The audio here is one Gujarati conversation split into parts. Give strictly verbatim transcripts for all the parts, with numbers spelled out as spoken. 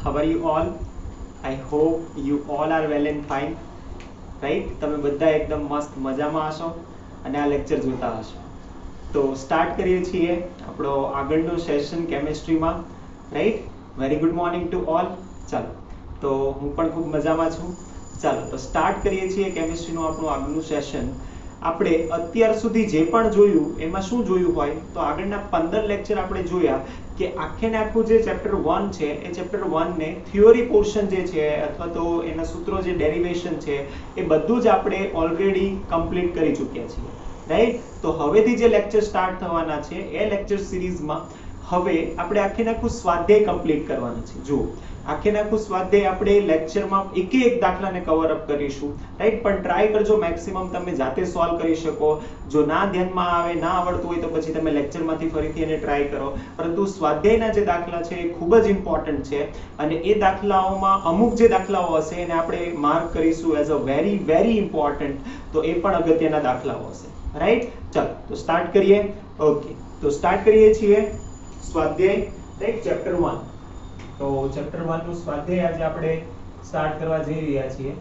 how are you all? I hope you all are well and fine, right? તમે બધા એકદમ મસ્ત મજામાં હશો અને આ લેક્ચર જોતા હશો. તો સ્ટાર્ટ કરીએ છીએ આપણો આગળનો સેશન કેમિસ્ટ્રીમાં, right? Very good morning to all. ચાલો, તો હું પણ ખૂબ મજામાં છું. ચાલો તો સ્ટાર્ટ કરીએ છીએ કેમિસ્ટ્રીનું આપણું આગળનું સેશન. આપણે અત્યાર સુધી જે પણ જોયું એમાં શું જોયું હોય તો આગળના પંદર લેક્ચર આપણે જોયા કે આખે ને આખું જે ચેપ્ટર વન છે એ ચેપ્ટર વન ને થિયોરી પોર્શન જે છે અથવા તો એના સૂત્રો જે ડેરિવેશન છે એ બધું જ આપણે ઓલરેડી કમ્પ્લીટ કરી ચૂક્યા છીએ, રાઈટ? તો હવેથી જે લેક્ચર સ્ટાર્ટ થવાના છે એ લેક્ચર સિરીઝમાં હવે આપણે આખે ને આખું સ્વાધ્યાય કમ્પ્લીટ કરવાના છે. જુઓ, આખે ને આખું સ્વાધ્યાય આપણે લેક્ચરમાં એક એક દાખલાને કવર અપ કરીશું, રાઈટ? પણ ટ્રાય કરજો મેક્સિમમ તમે જાતે સોલ્વ કરી શકો. જો ના ધ્યાનમાં આવે, ના આવડતું હોય તો પછી તમે લેક્ચરમાંથી ફરીથી એને ટ્રાય કરો. પરંતુ સ્વાધ્યાયના જે દાખલા છે એ ખૂબ જ ઇમ્પોર્ટન્ટ છે અને એ દાખલાઓમાં અમુક જે દાખલાઓ હશે એને આપણે માર્ક કરીશું as a very very important. તો એ પણ અગત્યના દાખલાઓ હશે, રાઈટ? ચાલો તો સ્ટાર્ટ કરીએ. ઓકે, તો સ્ટાર્ટ કરીએ છીએ સ્વાધ્યાય, રાઈટ? Chapter one. તો ચેપ્ટર વન નું સ્વાધ્યાય આજે આપણે સ્ટાર્ટ કરવા જઈ રહ્યા છીએ.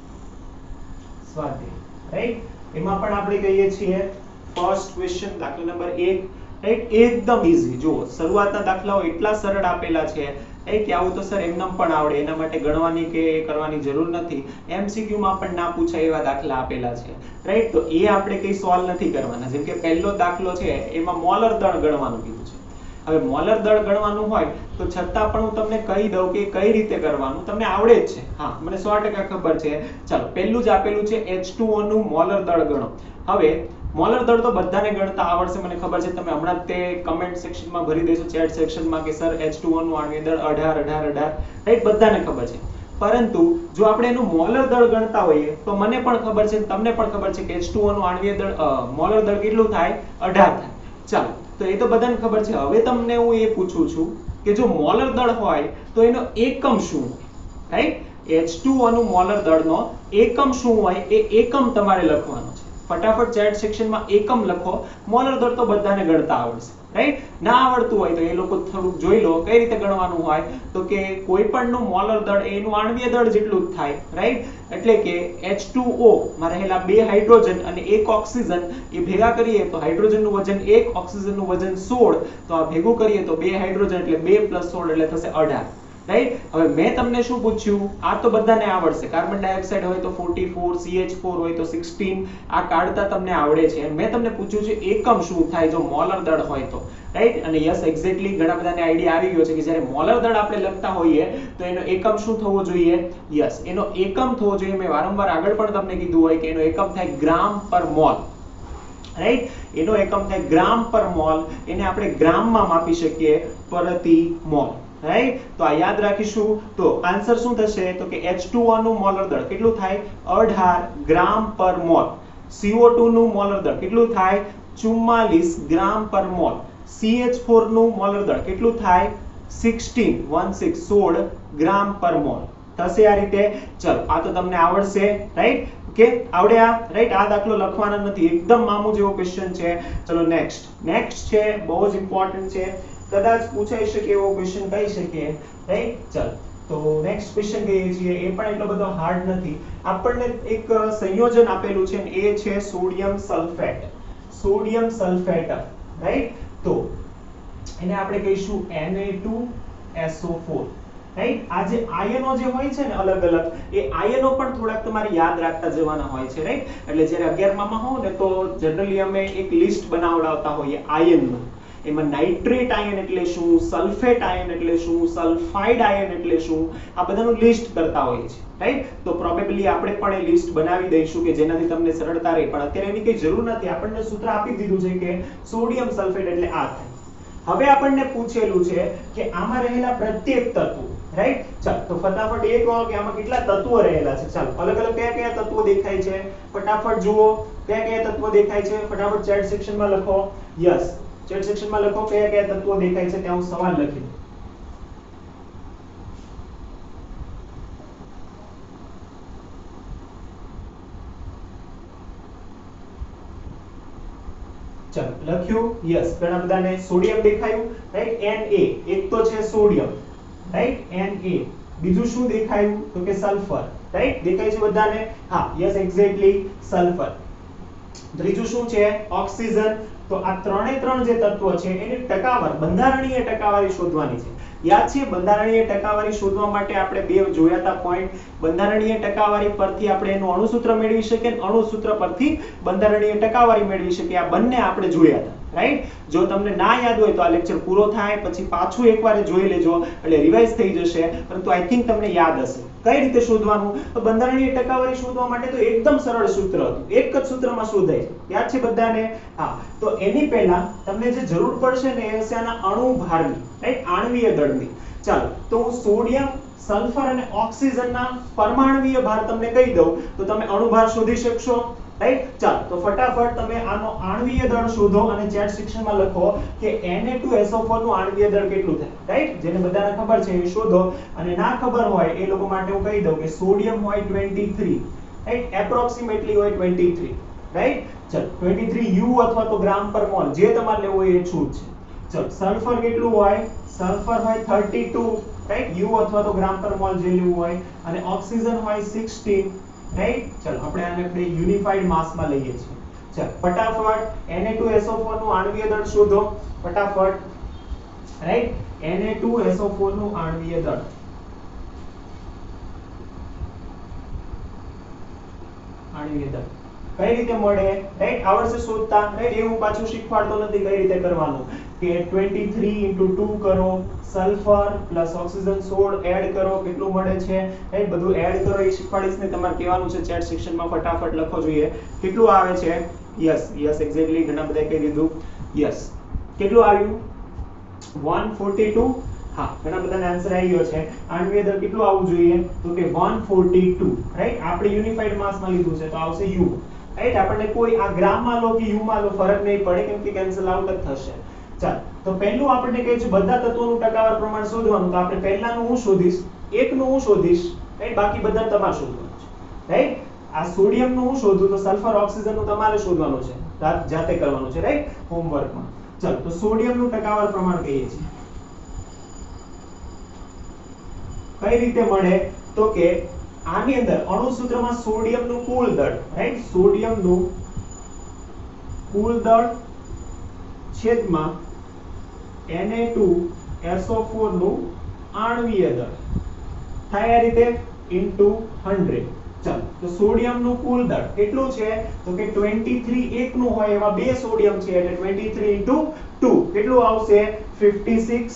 સ્વાધ્યાય, રાઈટ? એમાં પણ આપણે કહીએ છીએ ફર્સ્ટ ક્વેશ્ચન દાખલા નંબર એક, રાઈટ? એકદમ ઈઝી. જુઓ, શરૂઆતના દાખલાઓ એટલા સરળ આપેલા છે રાઈટ કે આવું તો સર એમનેમ પણ આવડે, એના માટે ગણવાની કે કરવાની જરૂર નથી. એમસીક્યુ માં પણ ના પૂછાય એવા દાખલા આપેલા છે, રાઈટ? તો એ આપણે કઈ સોલ્વ નથી કરવાના. જેમ કે પહેલો દાખલો છે એમાં મોલર દળ ગણવાનું કીધું છે. હવે મોલર દળ ગણવાનું હોય તો છતાં પણ હું તમને કહી દઉં કે કઈ રીતે કરવાનું, તમને આવડે જ છે. હા, મને સો ટકા ખબર છે. ચાલો, પહેલું જ આપેલું છે એચ ટુ ઓ નું મોલર દળ ગણો. હવે મોલર દળ તો બધાને ગણતા આવડશે, મને ખબર છે. તમે હમણાં જ તે કમેન્ટ સેક્શનમાં ભરી દેશો, ચેટ સેક્શનમાં કે સર એચ ટુ ઓ નું આણ્વીય દળ અઢાર અઢાર અઢાર, રાઈટ? બધાને ખબર છે. પરંતુ જો આપણે એનું મોલર દળ ગણતા હોઈએ તો મને પણ ખબર છે, તમને પણ ખબર છે કે એચ ટુ ઓ નું આણ્વીય દળ મોલર દળ કેટલું થાય? અઢાર થાય. ચાલો, તો એ તો બધાને ખબર છે. હવે તમને હું એ પૂછું છું કે જો મોલર દળ હોય તો એનો એકમ શું હોય, રાઈટ? એચ ટુ ઓ નું મોલર દળનો એકમ શું હોય એ એકમ તમારે લખવાનો છે. ફટાફટ ચેટ સેક્શનમાં એકમ લખો. મોલર દળ તો બધાને ગણતા આવડશે, રાઈટ? ના આવડતું હોય તો એ લોકો થોડુંક જોઈ લો કઈ રીતે ગણવાનું હોય. તો કે કોઈ પણ નું મોલર દળ એનું આણ્વીય દળ જેટલું જ થાય, રાઈટ? એટલે કે એચ ટુ ઓ માં રહેલા બે હાઇડ્રોજન અને એક ઓક્સિજન એ ભેગા કરીએ તો હાઇડ્રોજન નું વજન એક, ઓક્સિજન નું વજન સોળ. તો આ ભેગું કરીએ તો બે હાઇડ્રોજન એટલે બે પ્લસ સોળ એટલે થશે અઢાર, રાઈટ? હવે મેં તમને શું પૂછ્યું? આ તો બધાને આવડશે. કાર્બન ડાયોક્સાઇડ હોય તો forty four, C H four હોય તો સિક્સટીન, આ કાઢતા તમને આવડે છે. મેં તમને પૂછ્યું છે એકમ શું થાય જો મોલર દળ હોય તો, રાઈટ? અને યસ, એક્ઝેક્ટલી ઘણા બધાને આઈડિયા આવી ગયો છે કે જ્યારે મોલર દળ આપણે લખતા હોઈએ તો એનો એકમ શું થવો જોઈએ? યસ, એનો એકમ થવો જોઈએ, મેં વારંવાર આગળ પણ તમને કીધું હોય કે એનો એકમ થાય ગ્રામ પર મોલ, રાઈટ? એનો એકમ થાય ગ્રામ પર મોલ. એને આપણે ગ્રામમાં માપી શકીએ, પ્રતિ મોલ, રાઈટ? તો આ યાદ રાખીશું. તો આન્સર શું થશે? તો કે એચ ટુ ઓ નું મોલર દળ કેટલું થાય? અઢાર ગ્રામ પર મોલ. સી ઓ ટુ નું મોલર દળ કેટલું થાય? ચુમ્માલીસ ગ્રામ પર મોલ. સી એચ ફોર નું મોલર દળ કેટલું થાય? સિક્સટીન, સોળ ગ્રામ પર મોલ થશે. આ રીતે. ચલો, આ તો તમને આવડશે, રાઈટ? Okay, આવડ્યા, right? આ દાખલો લખવાનો નથી, એકદમ મામૂ જેવો ક્વેશ્ચન છે. ચલો નેક્સ્ટ. નેક્સ્ટ છે બહુ જ ઇમ્પોર્ટન્ટ છે, કદાચ પૂછાઈ શકે એવો ક્વેશ્ચન કહી શકીએ, રાઈટ? ચલો, તો નેક્સ્ટ ક્વેશ્ચન કહીએ છીએ એ પણ એટલો બધો હાર્ડ નથી. આપણને એક સંયોજન આપેલું છે એ છે sodium sulphate. Sodium sulphate, right? તો એને આપણે કહીશું N A two S O four, right? આ જે આયનો જે હોય છે ને અલગ અલગ, એ આયનો પણ થોડાક તમારે યાદ રાખતા જવાના હોય છે, રાઈટ? એટલે જ્યારે અગિયારમાં હો ને તો જનરલી અમે એક લિસ્ટ બનાવડાવતા હોઈએ આયનનું. એમાં નાઇટ્રેટ આયન એટલે શું, સલ્ફેટ આયન એટલે શું, સલ્ફાઇડ આયન એટલે શું, આ બધાનું લિસ્ટ કરતા હોઈએ છે, રાઈટ? તો પ્રોબેબલી આપણે પણ એ લિસ્ટ બનાવી દઈશું કે જેનાથી તમને સરળતા રહે. પણ અત્યારે એની કઈ જરૂર નથી, આપણને સૂત્ર આપી દીધું છે કે સોડિયમ સલ્ફેટ એટલે આ થાય. હવે આપણને પૂછેલું છે કે આમાં રહેલા પ્રત્યેક તત્વો, રાઈટ? ચાલો, તો ફટાફટ એ કહો કે આમાં કેટલા તત્વો રહેલા છે. ચાલો, અલગ અલગ કયા કયા તત્વો દેખાય છે ફટાફટ જુઓ. કયા કયા તત્વો દેખાય છે ફટાફટ ચેટ સેક્શનમાં લખો. યસ, ચેટ સેક્શનમાં લખો કયા કયા તત્વો દેખાય છે. ત્યાં હું સવાલ લખી દઉં. ચાલો, લખ્યું? યસ, ઘણા બધાને સોડિયમ દેખાયું, રાઈટ? Na એક તો છે સોડિયમ, રાઈટ? Na બીજું શું દેખાયું તો કે સલ્ફર, રાઈટ? દેખાય છે બધાને? હા, યસ એક્ઝેક્ટલી સલ્ફર. ત્રીજું શું છે? ઓક્સિજન. તો આ ત્રણે ત્રણ જે તત્વો છે એની ટકાવાર બંધારણીય ટકાવારી શોધવાની છે. યાદ છે બંધારણીય ટકાવારી શોધવા માટે આપણે બે જોયા હતા પોઈન્ટ. બંધારણીય ટકાવારી પરથી આપણે એનું અણુસૂત્ર મેળવી શકીએ અને અણુસૂત્ર પરથી બંધારણીય ટકાવારી મેળવી શકીએ. આ બંને આપણે જોયા હતા, રાઈટ? જો તમને ના યાદ હોય તો આ લેક્ચર પૂરો થાય પછી પાછું એકવાર જોઈ લેજો એટલે રિવાઇઝ થઈ જશે. પરંતુ આઈ થિંક તમને યાદ હશે. કઈ રીતે શોધવાનું? તો બંધારણીય ટકાવારી શોધવા માટે તો એકદમ સરળ સૂત્ર હતું, એક જ સૂત્રમાં શોધાય છે. યાદ છે બધાને? હા. તો એની પહેલા તમને જે જરૂર પડશે ને એ હશે આના અણુ ભારની, રાઈટ? આણ્વીય દળની. ચાલો, તો હું સોડિયમ, સલ્ફર અને ઓક્સિજનના પરમાણ્વીય ભાર તમને કહી દઉં તો તમે અણુભાર શોધી શકશો, રાઈટ? ચાલો, તો ફટાફટ તમે આનો આણ્વીય દળ શોધો અને ચેટ સેક્શનમાં લખો કે N A two S O four નું આણ્વીય દળ કેટલું થાય, રાઈટ? જેને બધાને ખબર છે એ શોધો. અને ના ખબર હોય એ લોકો માટે હું કહી દઉં કે સોડિયમ હોય ત્રેવીસ, રાઈટ? એપ્રોક્સિમેટલી હોય ત્રેવીસ, રાઈટ? ચલો, ત્રેવીસ યુ અથવા તો ગ્રામ પર મોલ જે તમારે લેવું હોય એ છૂટ છે. ચલો, સલ્ફર કેટલું હોય? સલ્ફર હોય બત્રીસ, રાઈટ? યુ અથવા તો ગ્રામ પર મોલ જે લેવું હોય. અને ઓક્સિજન હોય સોળ, રાઈટ? ચલો, આપણે આને આપણે યુનિફાઈડ માસ માં લઈએ છીએ. ચલો, ફટાફટ N A two S O four નું આણ્વીય દળ શોધો ફટાફટ, right? N A two S O four નું આણ્વીય દળ. આણ્વીય દળ કઈ રીતે મળે, રાઈટ? આવડશે શોધતા, રાઈટ? એવું પાછું શીખવાડતો નથી કઈ રીતે કરવાનું કે ત્રેવીસ ઇન્ટુ ટુ કરો, સલ્ફર પ્લસ ઓક્સિજન સોળ એડ કરો, કેટલું મળે છે, રાઈટ? બધું એડ કરો એ શીખવાડીશ ને તમારે કહેવાનું છે ચેટ સેક્શનમાં ફટાફટ લખો જોઈએ કેટલું આવે છે. યસ યસ એક્ઝેક્ટલી ઘણા બધા કહી દીધું. યસ, કેટલું આવ્યું? એકસો બયાલીસ. હા, ઘણા બધાને આન્સર આવી ગયો છે. આણ્વીય દળ કેટલું આવવું જોઈએ તો કે એકસો બયાલીસ, રાઈટ? આપણે યુનિફાઈડ માસમાં લીધું છે તો આવશે યુ, રાઈટ? આપણને કોઈ આ ગ્રામમાં લો કે યુમાં લો ફરક નહીં પડે કેમ કે કેન્સલ આઉટ જ થશે. ચાલો, તો પહેલું આપણને કહે છે બધા તત્વોનું ટકાવાર પ્રમાણ શોધવાનું. તો આપણે પહેલાનું હું શોધીશ, એકનું હું શોધીશ, રાઈટ? બાકી બધા તમારે શોધવાનું છે, રાઈટ? આ સોડિયમ નું હું શોધું તો સલ્ફર ઓક્સિજન નું તમારે શોધવાનું છે, જાતે કરવાનું છે, રાઈટ? હોમવર્કમાં. ચાલો, તો સોડિયમ નું ટકાવાર પ્રમાણ કહીએ છીએ. કઈ રીતે મળે તો કે આની અંદર અણુસૂત્રમાં સોડિયમ નું કુલ દળ, રાઈટ? સોડિયમ નું કુલ દળ છેદમાં N A two S O four નું આણ્વીય દળ થાય આ રીતે ઇન્ટુ સો. ચાલો, તો સોડિયમ નું કુલ દળ કેટલું છે તો કે ત્રેવીસ એક નું હોય એમાં બે સોડિયમ છે એટલે ત્રેવીસ ઇન્ટુ ટુ કેટલું આવશે? છપ્પન.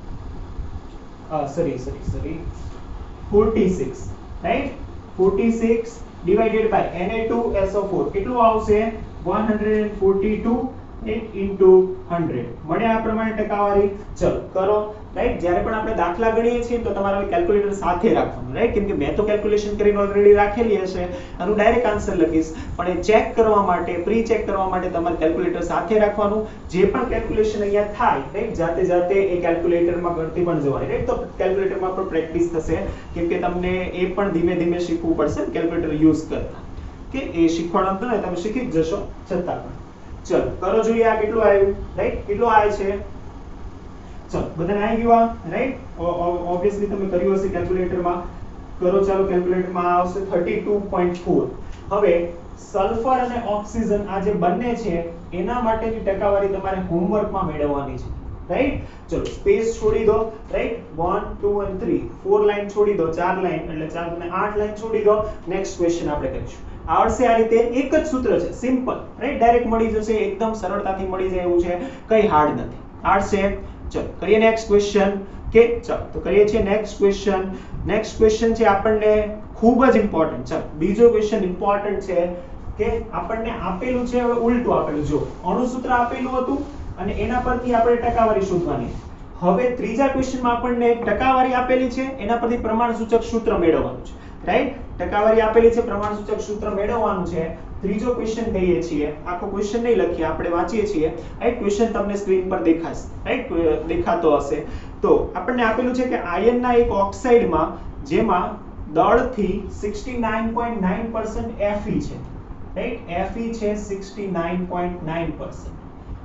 સોરી સોરી સોરી छियालीस, રાઈટ? छियालीस divided by N A two S O four કેટલું આવશે? એકસો બયાલીસ ઇન્ટુ સો. મળે આ પ્રમાણે ટકાવારી. ચલો કરો, રાઈટ? જ્યારે પણ આપણે દાખલા ગણીએ છીએ તો તમારે કેલ્ક્યુલેટર સાથે રાખવાનું, રાઈટ? કેમ કે મેં તો કેલ્ક્યુલેશન કરીને ઓલરેડી રાખેલી હશે અને ડાયરેક્ટ આન્સર લખીશ, પણ એ ચેક કરવા માટે, પ્રી ચેક કરવા માટે તમારે કેલ્ક્યુલેટર સાથે રાખવાનું. જે પણ કેલ્ક્યુલેશન અહીંયા થાય, રાઈટ? જાતે જાતે એ કેલ્ક્યુલેટરમાં કરતી પણ જવાની, રાઈટ? તો કેલ્ક્યુલેટરમાં પણ પ્રેક્ટિસ થશે કેમ કે તમને એ પણ ધીમે ધીમે શીખવું પડશે કેલ્ક્યુલેટર યુઝ કરતા, કે એ શીખવાડવાનું ને તમે શીખી જ જશો છતાં પણ. ચલો કરો જોઈએ આ કેટલું આવ્યું, રાઈટ? કેટલું આવે છે? ચલો, બધાને આવી ગયું, રાઈટ? ઓબ્વિયસલી તમે કર્યું હશે કેલ્ક્યુલેટરમાં. કરો, ચાલો કેલ્ક્યુલેટરમાં આવશે બત્રીસ પોઈન્ટ ચાર. હવે સલ્ફર અને ઓક્સિજન આ જે બંને છે એના માટેની ટકાવારી તમારે હોમવર્કમાં મેળવવાની છે, રાઈટ? ચલો સ્પેસ છોડી દો, રાઈટ? એક, બે અને ત્રણ ચાર લાઈન છોડી દો, ચાર લાઈન એટલે ચાર અને આઠ લાઈન છોડી દો. નેક્સ્ટ ક્વેશ્ચન આપણે કરીશું. આવડશે આ રીતે, એક જ સૂત્ર છે, સિમ્પલ, રાઈટ? ડાયરેક્ટ મળી જશે, એકદમ સરળતાથી મળી જાય એવું છે, કઈ હાર્ડ નથી. આવડશે. ચલો કરીએ નેક્સ્ટ ક્વેશ્ચન. કે ચલો તો કરીએ છીએ નેક્સ્ટ ક્વેશ્ચન. નેક્સ્ટ ક્વેશ્ચન છે આપણને ખૂબ જ ઇમ્પોર્ટન્ટ. ચલો બીજો ક્વેશ્ચન ઇમ્પોર્ટન્ટ છે કે આપણને આપેલું છે, હવે ઉલટું આપેલું. જો અણુસૂત્ર આપેલું હતું અને એના પરથી આપણે ટકાવારી શોધવાની. હવે ત્રીજા ક્વેશ્ચનમાં આપણને ટકાવારી આપેલી છે, એના પરથી પ્રમાણસૂચક સૂત્ર મેળવવાનું છે, રાઈટ? ટકાવારી આપેલી છે, પ્રમાણસૂચક સૂત્ર મેળવવાનું છે. ત્રીજો ક્વેશ્ચન કહીએ છીએ, આખો ક્વેશ્ચન નહીં લખીએ, આપણે વાંચીએ છીએ, રાઈટ? ક્વેશ્ચન તમને સ્ક્રીન પર દેખાશે, રાઈટ? દેખાતો હશે. તો આપણને આપેલું છે કે આયનના એક ઓક્સાઇડમાં જેમાં દળથી સિક્સટી નાઇન પોઈન્ટ નાઇન ટકા Fe છે, રાઈટ? Fe છે સિક્સટી નાઇન પોઈન્ટ નાઇન ટકા,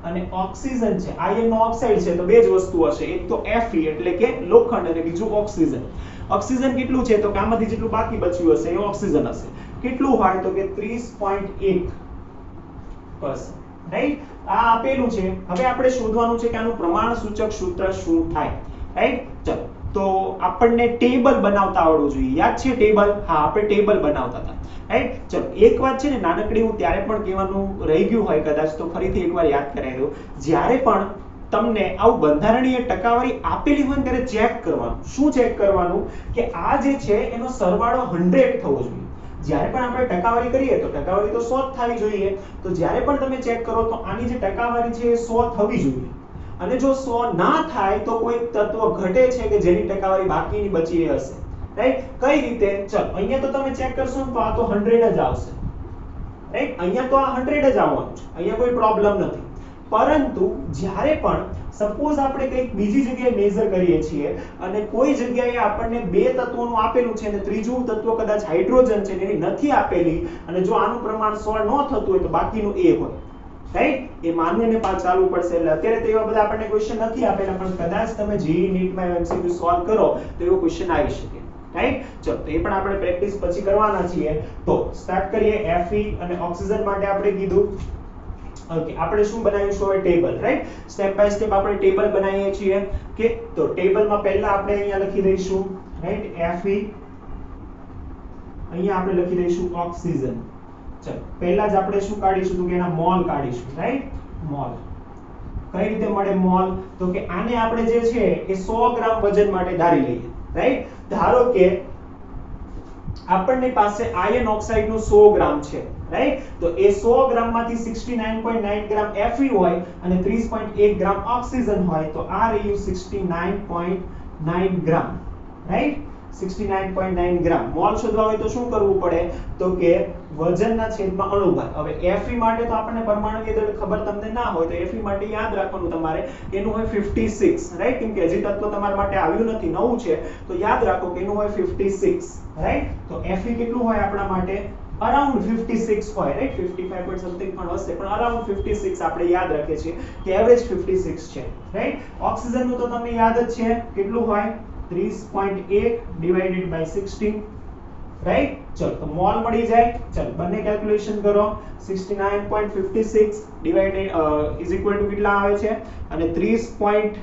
અને ઓક્સિજન છે આયર્ન નો ઓક્સાઇડ છે તો બે જ વસ્તુ હશે, એક તો Fe એટલે કે લોખંડ અને બીજું ઓક્સિજન. ઓક્સિજન કેટલું છે તો કે આમાંથી જેટલું બાકી બચ્યું હશે એ ઓક્સિજન હશે. કેટલું હોય તો કે ત્રીસ પોઈન્ટ એક પરસેન્ટ. રાઈટ, આ આપેલું છે. હવે આપણે શોધવાનું છે કે આનું પ્રમાણ સૂચક સૂત્ર શું થાય. રાઈટ, ચલો તો આપણને ટેબલ બનાવતા આવડવું જોઈએ. યાદ છે ટેબલ? હા, આપણે ટેબલ બનાવતા હતા. રાઈટ, ચલો એક વાત છે ને નાનકડી હું ત્યારે પણ કહેવાનું રહી ગયું હોય કદાચ તો ફરીથી એકવાર યાદ કરાવી દઉં. જ્યારે પણ તમને આવું બંધારણીય ટકાવારી આપેલી હોય ત્યારે ચેક કરવાનું. શું ચેક કરવાનું? કે આ જે છે એનો સરવાળો સો થવો જોઈએ. જ્યારે પણ આપણે ટકાવારી કરીએ તો ટકાવારી તો સો જ થવી જોઈએ. તો જ્યારે પણ તમે ચેક કરો તો આની જે ટકાવારી છે એ સો થવી જોઈએ. અને જો સો ના થાય તો કોઈ તત્વ ઘટે છે કે જેની ટકાવારી બાકીની બચી હશે. રાઈટ, કઈ રીતે? ચલો અહીંયા તો તમે ચેક કરશો તો આ તો સો જ આવશે. રાઈટ, અહીંયા તો આ સો જ આવવાનું છે. અહીંયા કોઈ પ્રોબ્લેમ નથી. પરંતુ જ્યારે પણ સપોઝ આપણે કંઈક બીજી જગ્યાએ મેઝર કરીએ છીએ અને કોઈ જગ્યાએ આપણને બે તત્વોનું આપેલું છે અને ત્રીજું તત્વ કદાચ હાઇડ્રોજન છે એની નથી આપેલી અને જો આનું પ્રમાણ સો ન થતું હોય તો બાકીનું એ હોય. રાઈટ, એ માનીને પાછું ચાલવું પડશે. એટલે અત્યારે તો એવા બધા આપણને ક્વેશ્ચન નથી આપેલા પણ કદાચ તમે જીઈ નીટમાં એમસીક્યુ સોલ્વ કરો તો એવો ક્વેશ્ચન આવી શકે. રાઈટ, ચલો તો એ પણ આપણે પ્રેક્ટિસ પછી કરવાના છીએ. તો સ્ટાર્ટ કરીએ. Fe અને ઓક્સિજન માટે આપણે કીધું. ઓકે, આપણે શું બનાવીશું હવે? Table. Right, step by step આપણે ટેબલ બનાવીએ છીએ કે તો ટેબલમાં પહેલા આપણે અહીંયા લખી દઈશું. રાઈટ, Fe અહીંયા આપણે લખી દઈશું ઓક્સિજન. ચલો પહેલા જ આપણે શું કાઢીશું તો કે એના મોલ કાઢીશું. Right, mole. કઈ રીતે મળે મોલ? તો કે આને આપણે જે છે એ સો ગ્રામ વજન માટે ધારી લઈએ. રાઈટ, ધારો કે આપણની પાસે આયર્ન ઓક્સાઇડ નું સો ગ્રામ છે. રાઈટ, તો એ સો ગ્રામ માંથી sixty nine point nine gram Fe હોય અને ત્રીસ પોઈન્ટ એક ગ્રામ ઓક્સિજન હોય તો આ રહ્યું sixty nine point nine gram. Right, sixty nine point nine gram. Mole શોધવા હોય તો શું કરવું પડે તો કે વજનના છેદમાં અણુભાર. હવે Fe માટે તો આપણને પરમાણુકીય દળ ખબર તમને ના હોય તો Fe માટે યાદ રાખવાનું તમારે કે એનું હોય છપ્પન. રાઈટ, કેમ કે હજી તત્વ તમારા માટે આવ્યું નથી, નવું છે તો યાદ રાખો કે એનું હોય છપ્પન. રાઈટ, તો Fe કેટલું હોય આપણા માટે? અરાઉન્ડ છપ્પન હોય. રાઈટ, પંચાવન પોઈન્ટ સમથિંગ પણ હશે પણ અરાઉન્ડ છપ્પન આપણે યાદ રાખીએ છીએ કે એવરેજ છપ્પન છે. રાઈટ, ઓક્સિજન નું તો તમને યાદ જ છે કેટલું હોય? ત્રીસ પોઈન્ટ એક ડિવાઇડેડ બાય સોળ. રાઈટ, ચલો તો મોલ મળી જાય. ચલો બંને કેલ્ક્યુલેશન કરો. Sixty nine point five six divided is equal to કેટલા આવે છે અને ત્રીસ પોઈન્ટ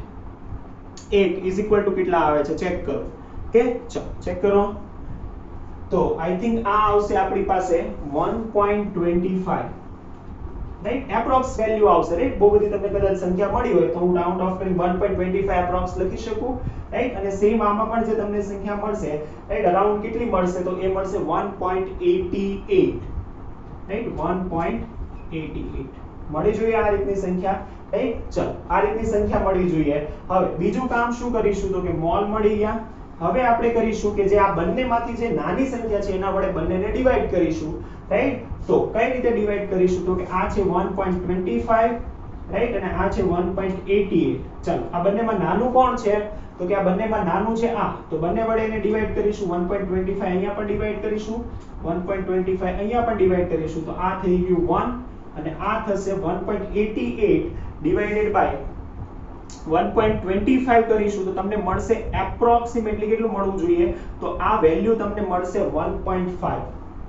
એક ઇઝ ઇક્વલ ટુ કેટલા આવે છે ચેક કરો. ઓકે, ચલો ચેક કરો. તો આઈ થિંક આ આવશે આપણી પાસે one point two five. Right, approx value આવશે. રાઈટ, બહુ બધી તમને કદાચ સંખ્યા મળી હોય તો હું રાઉન્ડ ઓફ કરી one point two five approx લખી શકું. રાઈટ, અને સેમ આમાં પણ જે તમને સંખ્યા મળશે રાઈટ અરાઉન્ડ કેટલી મળશે તો એ મળશે one point eighty eight. Right, one point eighty eight મળી જોઈએ આ રીતની સંખ્યા. રાઈટ, ચલો આ રીતની સંખ્યા મળી જોઈએ. હવે બીજું કામ શું કરીશું તો કે મોલ મળી ગયા. હવે આપણે કરીશું કે જે આ બંનેમાંથી જે નાની સંખ્યા છે એના વડે બંનેને ડિવાઈડ કરીશું. રાઈટ, તો કઈ રીતે ડિવાઈડ કરીશું તો કે આ છે one point two five. Right, અને આ છે વન પોઈન્ટ એટી એટ. ચલો આ બંનેમાં નાનું કોણ છે તો કે આ બંનેમાં નાનું છે આ, તો બંને વડે એને ડિવાઈડ કરીશું. વન પોઈન્ટ ટુ ફાઇવ અહીંયા પણ ડિવાઈડ કરીશું, વન પોઈન્ટ ટુ ફાઇવ અહીંયા પણ ડિવાઈડ કરીશું તો આ થઈ ગયું વન અને આ થશે one point eighty eight divided by one point two five કરીશું તો તમને મળશે એપ્રોક્સિમેટલી કેટલું મળવું જોઈએ તો આ વેલ્યુ તમને મળશે વન પોઈન્ટ ફાઇવ.